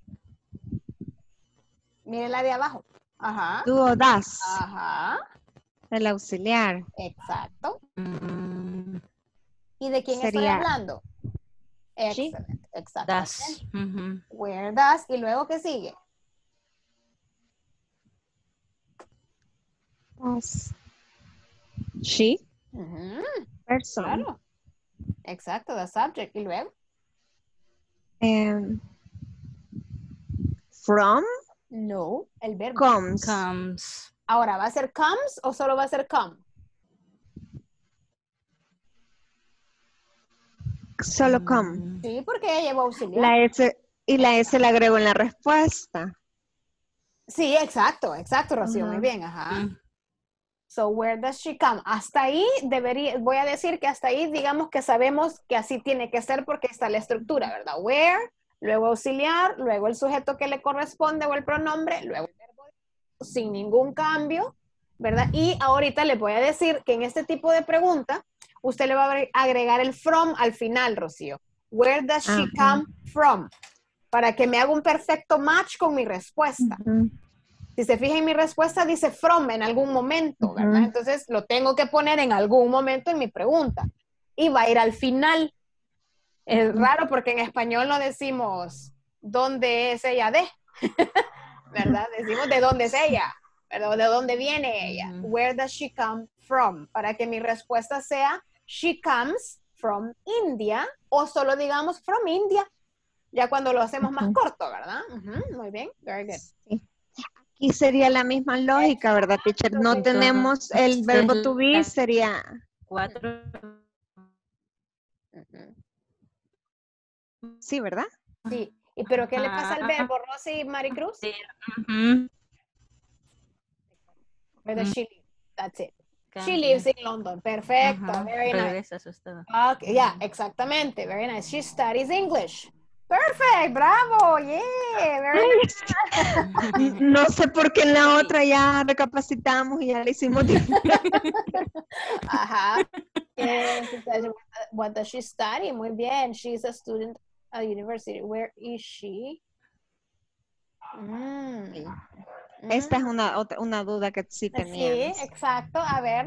Mire la de abajo. Ajá. Do o das. Ajá. El auxiliar. Exacto. ¿Y de quién estoy Sería hablando? she. Excelente. Exacto. Das. Where does. ¿Y luego qué sigue? Does. She. Ujú, Person. claro. Exacto, the subject. ¿Y luego? From. No, el verbo. Comes. Comes. Ahora, ¿va a ser comes o solo va a ser come? Solo come. Sí, porque ella lleva auxiliar. La S, y la S la agrego en la respuesta. Sí, exacto, Rocío, muy bien, ajá. So, where does she come? Hasta ahí voy a decir que hasta ahí digamos que sabemos que así tiene que ser porque está la estructura, ¿verdad? Where, luego auxiliar, luego el sujeto que le corresponde o el pronombre, luego el verbo sin ningún cambio, ¿verdad? Y ahorita le voy a decir que en este tipo de pregunta, usted le va a agregar el from al final, Rocío. Where does she come from? Para que me haga un perfecto match con mi respuesta. Si se fija en mi respuesta, dice from en algún momento, ¿verdad? Entonces, lo tengo que poner en algún momento en mi pregunta. Y va a ir al final. Es raro porque en español no decimos ¿dónde es ella de? ¿Verdad? Decimos ¿de dónde es ella? ¿Verdad? ¿De dónde viene ella? Where does she come from? Para que mi respuesta sea she comes from India o solo digamos from India. Ya cuando lo hacemos más corto, ¿verdad? Muy bien, very good. Sí. Aquí sería la misma lógica, ¿verdad, teacher? No tenemos el verbo to be, sería... 4. Sí, ¿verdad? Sí. ¿Y pero qué le pasa al verbo, Rosy y Maricruz? Sí. Where does she live? That's it. She lives in London. Perfecto. Very nice. Regresa asustada. Okay, yeah, exactamente. Very nice. She studies English. Perfect. Bravo. Yeah. Very nice. No sé por qué en la otra ya recapacitamos y ya le hicimos. Ajá. What does she study? Muy bien. She's a student at university. Where is she? Esta es una duda que sí teníamos. Sí, exacto. A ver.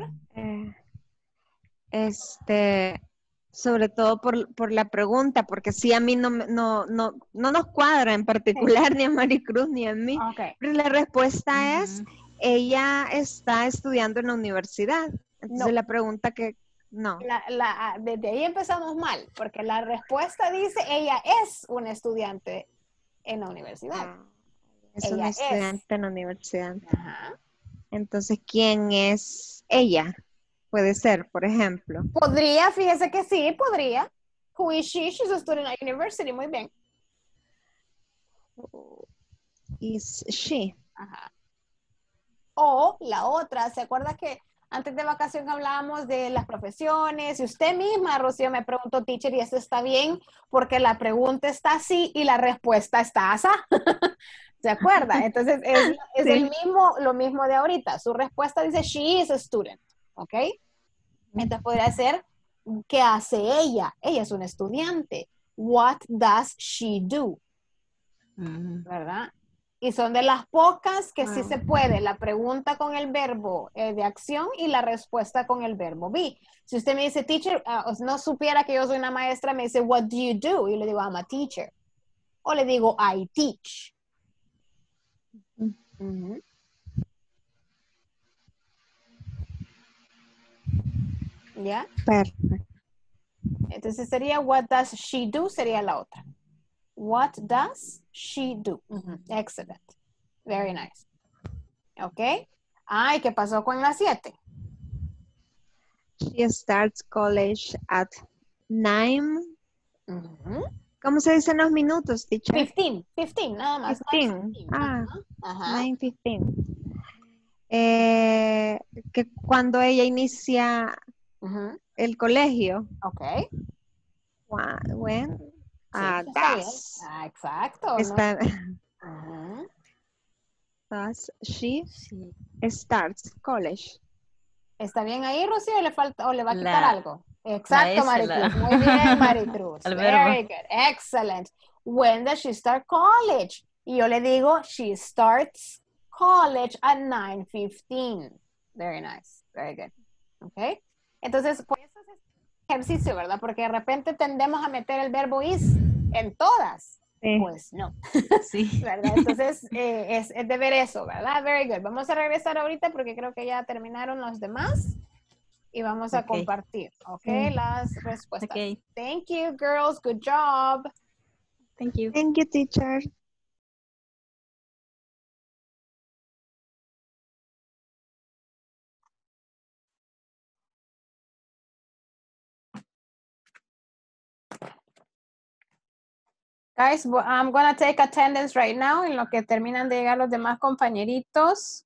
Sobre todo por la pregunta, porque sí a mí no nos cuadra en particular ni a Maricruz ni a mí. Okay. Pero la respuesta es, ella está estudiando en la universidad. Entonces la pregunta que, no. Desde ahí empezamos mal, porque la respuesta dice, ella es una estudiante en la universidad. Es ella una estudiante en la universidad. Ajá. Entonces, ¿quién es ella? Puede ser, por ejemplo. Podría, fíjese que sí, podría. Who is she? She's a student at university. Muy bien. Is she? Ajá. O la otra, ¿se acuerda que antes de vacación hablábamos de las profesiones? Y usted misma, Rocío, me preguntó, teacher, y esto está bien, porque la pregunta está así y la respuesta está así. ¿Se acuerda? Entonces, es sí. Lo mismo de ahorita. Su respuesta dice, she is a student. ¿Ok? Entonces podría ser, ¿qué hace ella? Ella es una estudiante. What does she do? ¿Verdad? Y son de las pocas que sí se puede. La pregunta con el verbo de acción y la respuesta con el verbo be. Si usted me dice, teacher, no supiera que yo soy una maestra, me dice, what do you do? Y yo le digo, I'm a teacher. O le digo, I teach. ¿Ya? Perfecto. Entonces sería what does she do, sería la otra. What does she do? Excellent. Very nice. Ok. Ay, ¿qué pasó con la 7? She starts college at 9. ¿Cómo se dicen los minutos, teacher? 15, nada más. 15. Ah, ajá. 9:15. Que cuando ella inicia el colegio. Ok. When. Sí, está bien. Exacto. ¿no? Está, Ajá. does she starts college? ¿Está bien ahí, Rocío? ¿Le falta o le va a quitar La- algo? Exacto, S, Maricruz. Muy bien, Maricruz. el Very verbo. good. Excellent. When does she start college? Y yo le digo, she starts college at 9:15. Very nice. Very good. Okay. Entonces, pues eso es ejercicio, ¿verdad? Porque de repente tendemos a meter el verbo is en todas. Pues no. Sí. ¿Verdad? Entonces, es de ver eso, ¿verdad? Very good. Vamos a regresar ahorita porque creo que ya terminaron los demás y vamos a compartir, ¿ok? Las respuestas. Okay. Thank you, girls. Good job. Thank you. Thank you, teacher. Guys, I'm going to take attendance right now en lo que terminan de llegar los demás compañeritos.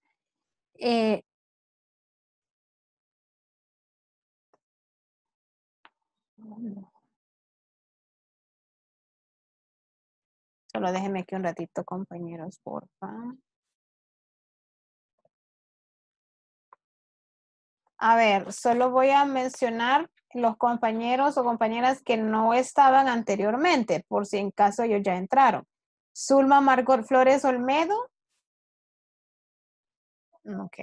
Solo déjenme aquí un ratito, compañeros, porfa. A ver, solo voy a mencionar los compañeros o compañeras que no estaban anteriormente, por si en caso ellos ya entraron. Zulma Margot Flores Olmedo. Ok.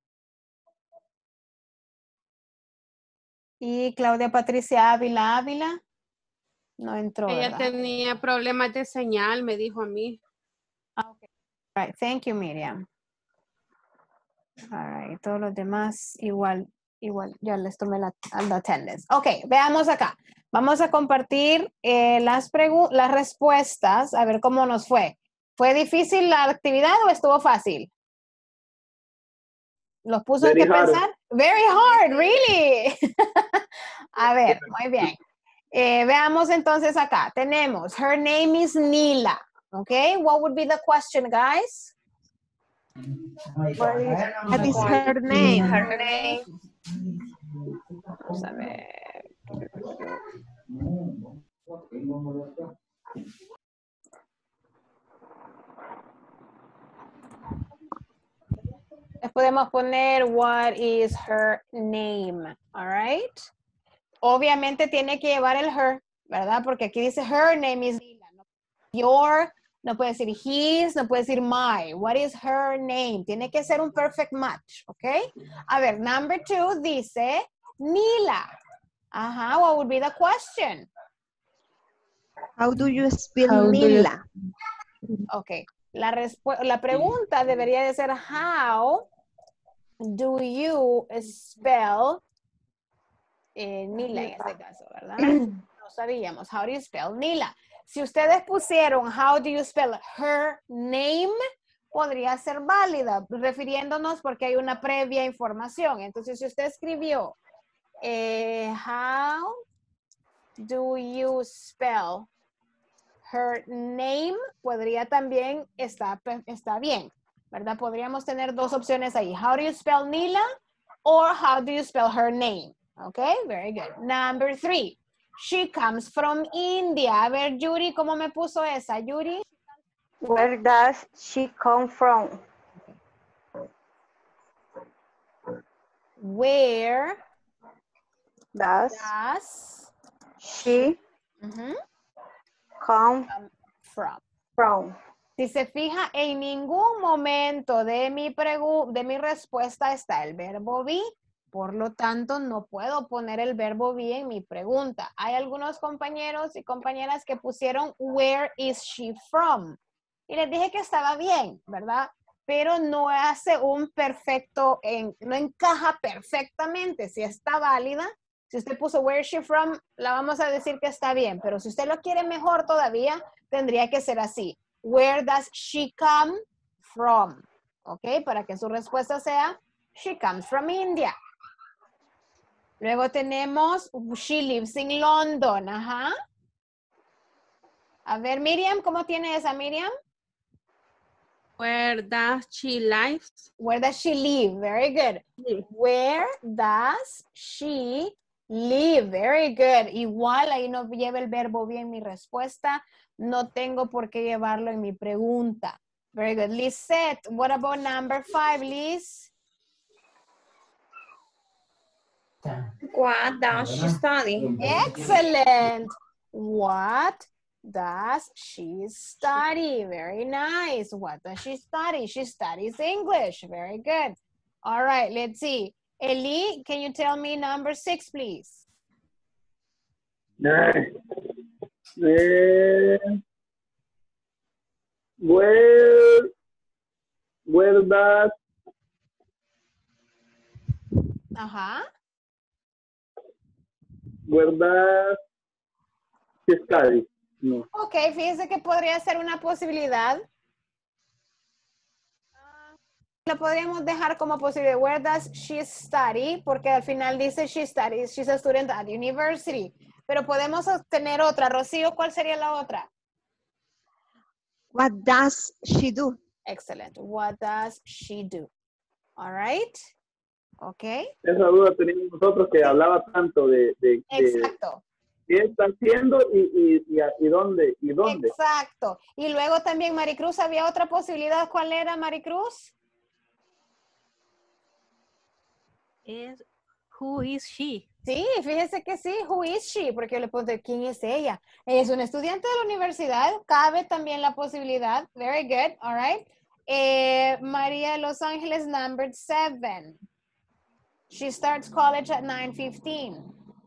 Y Claudia Patricia Ávila Ávila. No entró, Ella ¿verdad? tenía problemas de señal, me dijo a mí. Okay. All right. Thank you, Miriam. All right. Todos los demás igual, ya les tomé la attendance. Ok, veamos acá. Vamos a compartir las respuestas, a ver cómo nos fue. ¿Fue difícil la actividad o estuvo fácil? ¿Los puso en Very qué hard. pensar? Very hard, really. A ver, muy bien. Veamos entonces acá. Tenemos, her name is Nila. Okay, what would be the question, guys? What is her name? Her name. Vamos a ver. Les podemos poner what is her name, all right? Obviamente tiene que llevar el her, ¿verdad? Porque aquí dice her name is Nila. Your, no puede decir his, no puede decir my. What is her name? Tiene que ser un perfect match, ¿ok? A ver, number 2 dice Nila. Ajá, what would be the question? How do you spell Nila? Ok, la pregunta debería de ser how do you spell Nila en este caso, ¿verdad? No sabíamos. How do you spell Nila? Si ustedes pusieron how do you spell her name, podría ser válida, refiriéndonos porque hay una previa información. Entonces, si usted escribió how do you spell her name, podría también está bien, ¿verdad? Podríamos tener dos opciones ahí. How do you spell Nila or how do you spell her name? Okay, very good. Number 3. She comes from India. A ver, Yuri, ¿cómo me puso esa? Yuri. Where does she come from? Where does she come from? Si se fija, en ningún momento de mi respuesta está el verbo be. Por lo tanto, no puedo poner el verbo be en mi pregunta. Hay algunos compañeros y compañeras que pusieron where is she from? Y les dije que estaba bien, ¿verdad? Pero no hace un perfecto, no encaja perfectamente. Si está válida, si usted puso where is she from, la vamos a decir que está bien. Pero si usted lo quiere mejor todavía, tendría que ser así. Where does she come from? ¿Ok? Para que su respuesta sea, she comes from India. Luego tenemos, she lives in London. Ajá. A ver, Miriam, ¿cómo tiene esa, Miriam? Where does she live? Where does she live? Very good. Where does she Leave, very good. Igual ahí no lleva el verbo bien mi respuesta. No tengo por qué llevarlo en mi pregunta. Very good. Lisette, what about number 5, Liz? What does she study? Excellent. What does she study? Very nice. What does she study? She studies English. Very good. All right, let's see. Eli, can you tell me number 6, please? Where does Ajá. Where does she study? No. Ok, fíjense que podría ser una posibilidad. Lo podríamos dejar como posible. Where does she study? Porque al final dice she studies, she's a student at university. Pero podemos obtener otra. Rocío, ¿cuál sería la otra? What does she do? Excellent. What does she do? All right. Ok. Esa duda teníamos nosotros que hablaba tanto de Exacto. qué está haciendo y dónde. Exacto. Y luego también, Maricruz, había otra posibilidad. ¿Cuál era, Maricruz? Es who is she? Sí, fíjese que sí, who is she? Porque yo le pregunté, ¿quién es ella? Ella es una estudiante de la universidad, cabe también la posibilidad. Very good, all right. María de Los Ángeles, number 7. She starts college at 9:15.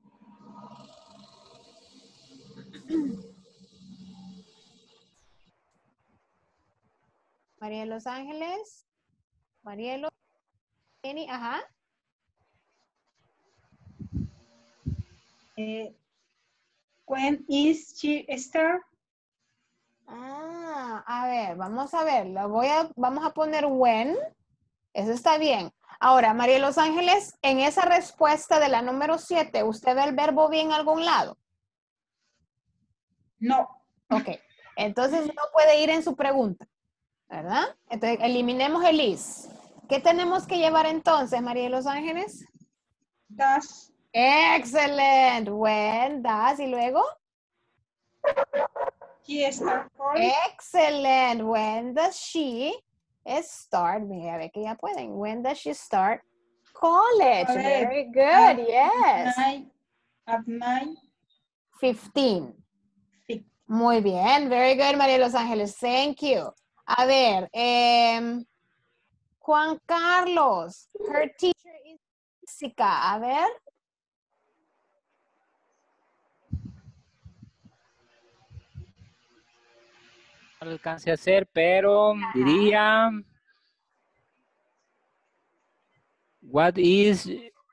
María de Los Ángeles. María de Los Ángeles, ajá. When is she start? A ver, vamos a ver. Vamos a poner when. Eso está bien. Ahora, María de Los Ángeles, en esa respuesta de la número 7, ¿usted ve el verbo be en algún lado? No. Ok. Entonces no puede ir en su pregunta, ¿verdad? Entonces eliminemos el is. ¿Qué tenemos que llevar entonces, María de Los Ángeles? Does. Excellent. When, does, y luego? She start college. Excellent. When does she start? Mira, ve que ya pueden. When does she start college? Very good. Yes. At 9:15. Muy bien. Very good, María de Los Ángeles. Thank you. A ver, Juan Carlos. Her teacher is Jessica. A ver. No lo alcancé a hacer, pero diría, what is,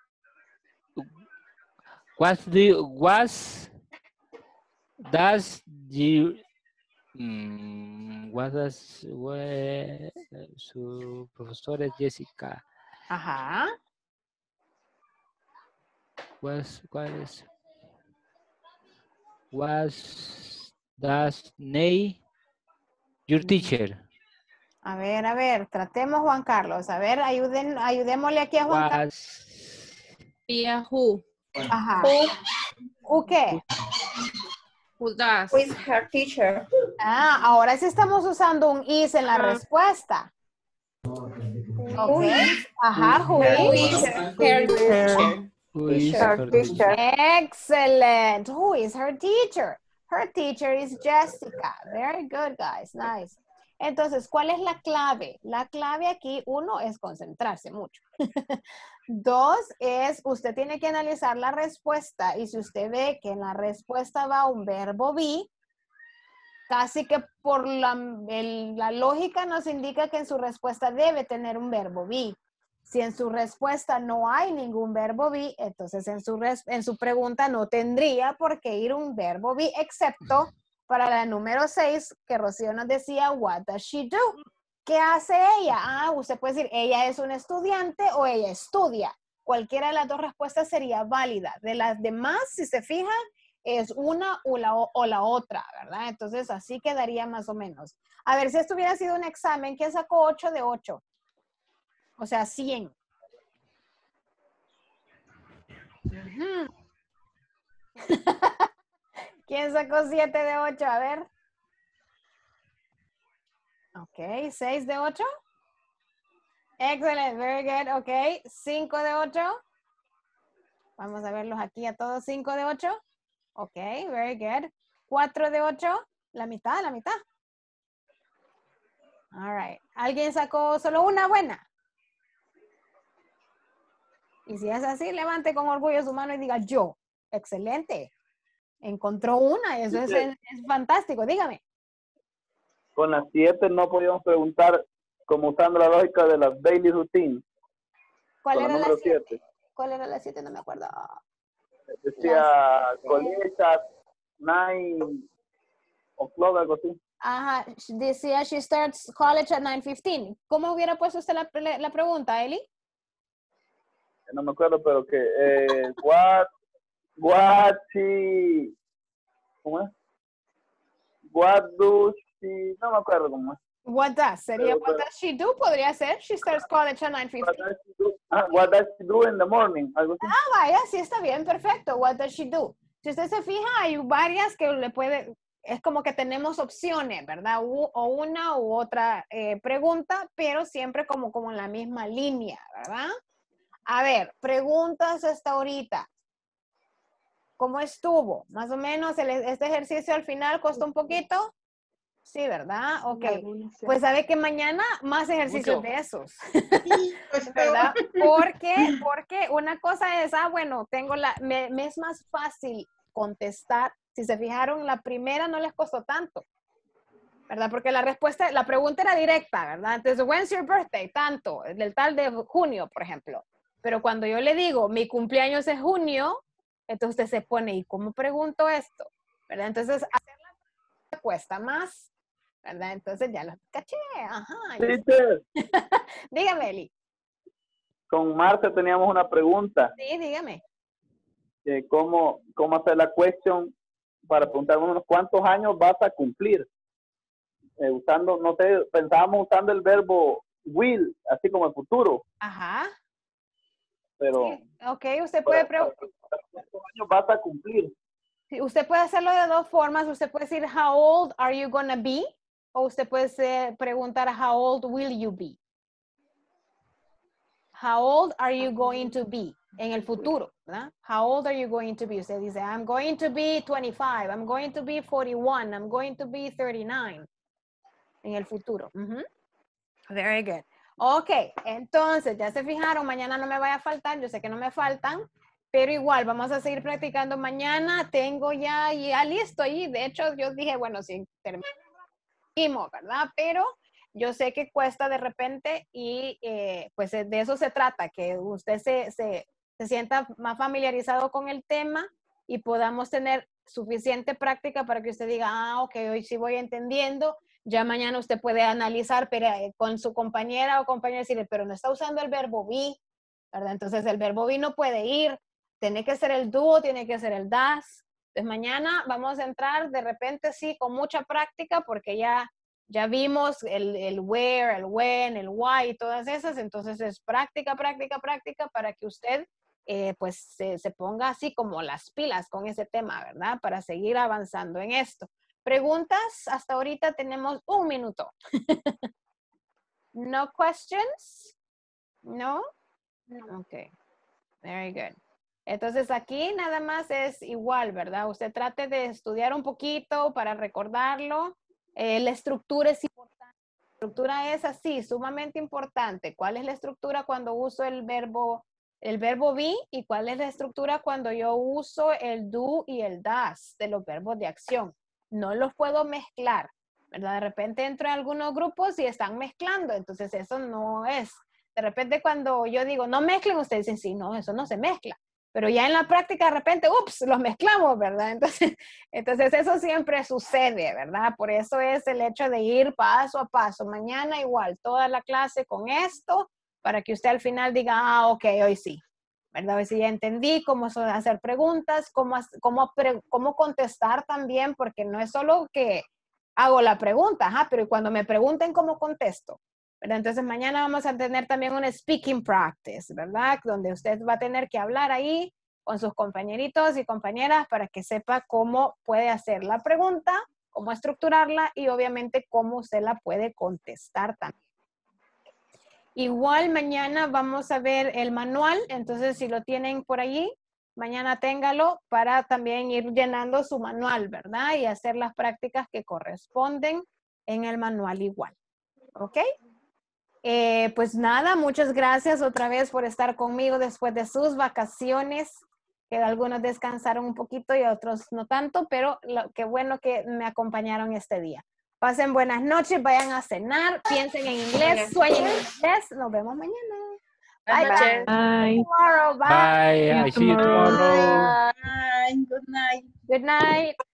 does su profesora es Jessica. Ajá. Does Ney your teacher? A ver, tratemos Juan Carlos. A ver, ayudémosle aquí a Juan Carlos. Who. Ajá. ¿Who qué? Who does. Who is her teacher? Ahora sí estamos usando un is en la respuesta. Ok. Ajá, who is her teacher? Who is her teacher? Excellent. Who is her teacher? Her teacher is Jessica. Very good, guys. Nice. Entonces, ¿cuál es la clave? La clave aquí, 1, es concentrarse mucho. 2, es usted tiene que analizar la respuesta y si usted ve que en la respuesta va un verbo be, casi que por la lógica nos indica que en su respuesta debe tener un verbo be. Si en su respuesta no hay ningún verbo be, entonces en su pregunta no tendría por qué ir un verbo be, excepto para la número 6, que Rocío nos decía, what does she do? ¿Qué hace ella? Usted puede decir, ella es una estudiante o ella estudia. Cualquiera de las dos respuestas sería válida. De las demás, si se fijan, es una o la otra, ¿verdad? Entonces, así quedaría más o menos. A ver, si esto hubiera sido un examen, ¿quién sacó 8 de 8? O sea, 100. ¿Quién sacó 7 de 8? A ver. Ok, 6 de 8. Excelente, very good. Ok, 5 de 8. Vamos a verlos aquí a todos. 5 de 8. Ok, very good. 4 de 8. La mitad, la mitad. All right. ¿Alguien sacó solo una buena? Y si es así, levante con orgullo su mano y diga yo. Excelente. Encontró una. Eso es fantástico. Dígame. Con las 7 no podíamos preguntar como usando la lógica de las daily routine. ¿Cuál Con la era la número 7? 7. ¿Cuál era la 7? No me acuerdo. Decía college at 9 o'clock, algo así. Ajá, decía she starts college at 9:15. ¿Cómo hubiera puesto usted la pregunta, Eli? No me acuerdo, pero que ¿cómo es? What do she, no me acuerdo cómo es. What does? Sería what does she do? Podría ser. She starts college at 9:15. What does she do in the morning? Algo así. Ah, vaya, sí está bien, perfecto. What does she do? Si usted se fija, hay varias que le puede, es como que tenemos opciones, ¿verdad? O una u otra pregunta, pero siempre como en la misma línea, ¿verdad? A ver, preguntas hasta ahorita. ¿Cómo estuvo? Más o menos este ejercicio al final costó un poquito. Sí, ¿verdad? Ok. Pues sabe que mañana más ejercicios de esos. ¿Verdad? ¿Por qué? Porque una cosa es, bueno, me es más fácil contestar. Si se fijaron, la primera no les costó tanto. ¿Verdad? Porque la pregunta era directa, ¿verdad? Entonces, when's your birthday? Tanto, del tal de junio, por ejemplo. Pero cuando yo le digo, mi cumpleaños es junio, entonces usted se pone, ¿y cómo pregunto esto? ¿Verdad? Entonces, hacerla cuesta más. ¿Verdad? Entonces ya lo caché. Ajá. Teacher, Dígame, Eli. con Marta teníamos una pregunta. Sí, dígame. ¿Cómo hacer la question para preguntar unos cuántos años vas a cumplir? Usando, no sé, pensábamos usando el verbo will, así como el futuro. Ajá. Pero. Sí. Ok, usted puede preguntar. ¿Cuántos años vas a cumplir? Sí, usted puede hacerlo de dos formas. Usted puede decir, how old are you gonna be? O usted puede preguntar, how old will you be? How old are you going to be? En el futuro, ¿verdad? How old are you going to be? Usted dice, I'm going to be 25, I'm going to be 41, I'm going to be 39. En el futuro. Very good. Ok, entonces, ya se fijaron, mañana no me vaya a faltar, yo sé que no me faltan, pero igual, vamos a seguir practicando mañana, tengo ya listo ahí, de hecho, yo dije, bueno, si terminamos, ¿verdad? Pero yo sé que cuesta de repente y pues de eso se trata, que usted se sienta más familiarizado con el tema y podamos tener suficiente práctica para que usted diga, ok, hoy sí voy entendiendo. Ya mañana usted puede analizar pero, con su compañera o compañero y decirle, pero no está usando el verbo be, ¿verdad? Entonces el verbo be no puede ir, tiene que ser el do, tiene que ser el das. Entonces mañana vamos a entrar de repente sí con mucha práctica porque ya vimos el where, el when, el why y todas esas. Entonces es práctica para que usted pues se ponga así como las pilas con ese tema, ¿verdad? Para seguir avanzando en esto. Preguntas, hasta ahorita tenemos 1 minuto. No questions? No? Ok, very good. Entonces aquí nada más es igual, ¿verdad? Usted trate de estudiar un poquito para recordarlo. La estructura es importante. La estructura es así, sumamente importante. ¿Cuál es la estructura cuando uso el verbo be y cuál es la estructura cuando yo uso el do y el das de los verbos de acción? No los puedo mezclar, ¿verdad? De repente entro en algunos grupos y están mezclando, entonces eso no es. De repente cuando yo digo, no mezclen, ustedes dicen, sí, no, eso no se mezcla. Pero ya en la práctica de repente, ups, los mezclamos, ¿verdad? Entonces eso siempre sucede, ¿verdad? Por eso es el hecho de ir paso a paso. Mañana igual, toda la clase con esto, para que usted al final diga, ok, hoy sí. ¿Verdad? Hoy sí ya entendí cómo hacer preguntas, cómo contestar también, porque no es solo que hago la pregunta, pero cuando me pregunten cómo contesto, ¿verdad? Entonces mañana vamos a tener también un speaking practice, ¿verdad? Donde usted va a tener que hablar ahí con sus compañeritos y compañeras para que sepa cómo puede hacer la pregunta, cómo estructurarla y obviamente cómo usted la puede contestar también. Igual mañana vamos a ver el manual, entonces si lo tienen por allí, mañana téngalo para también ir llenando su manual, ¿verdad? Y hacer las prácticas que corresponden en el manual igual. ¿Ok? Pues nada, muchas gracias otra vez por estar conmigo después de sus vacaciones, que algunos descansaron un poquito y otros no tanto, pero qué bueno que me acompañaron este día. Pasen buenas noches, vayan a cenar, piensen en inglés, sueñen en inglés. Nos vemos mañana. Bye, bye. Bye. Tomorrow, bye. Bye. I see you tomorrow. Bye. Good night. Good night.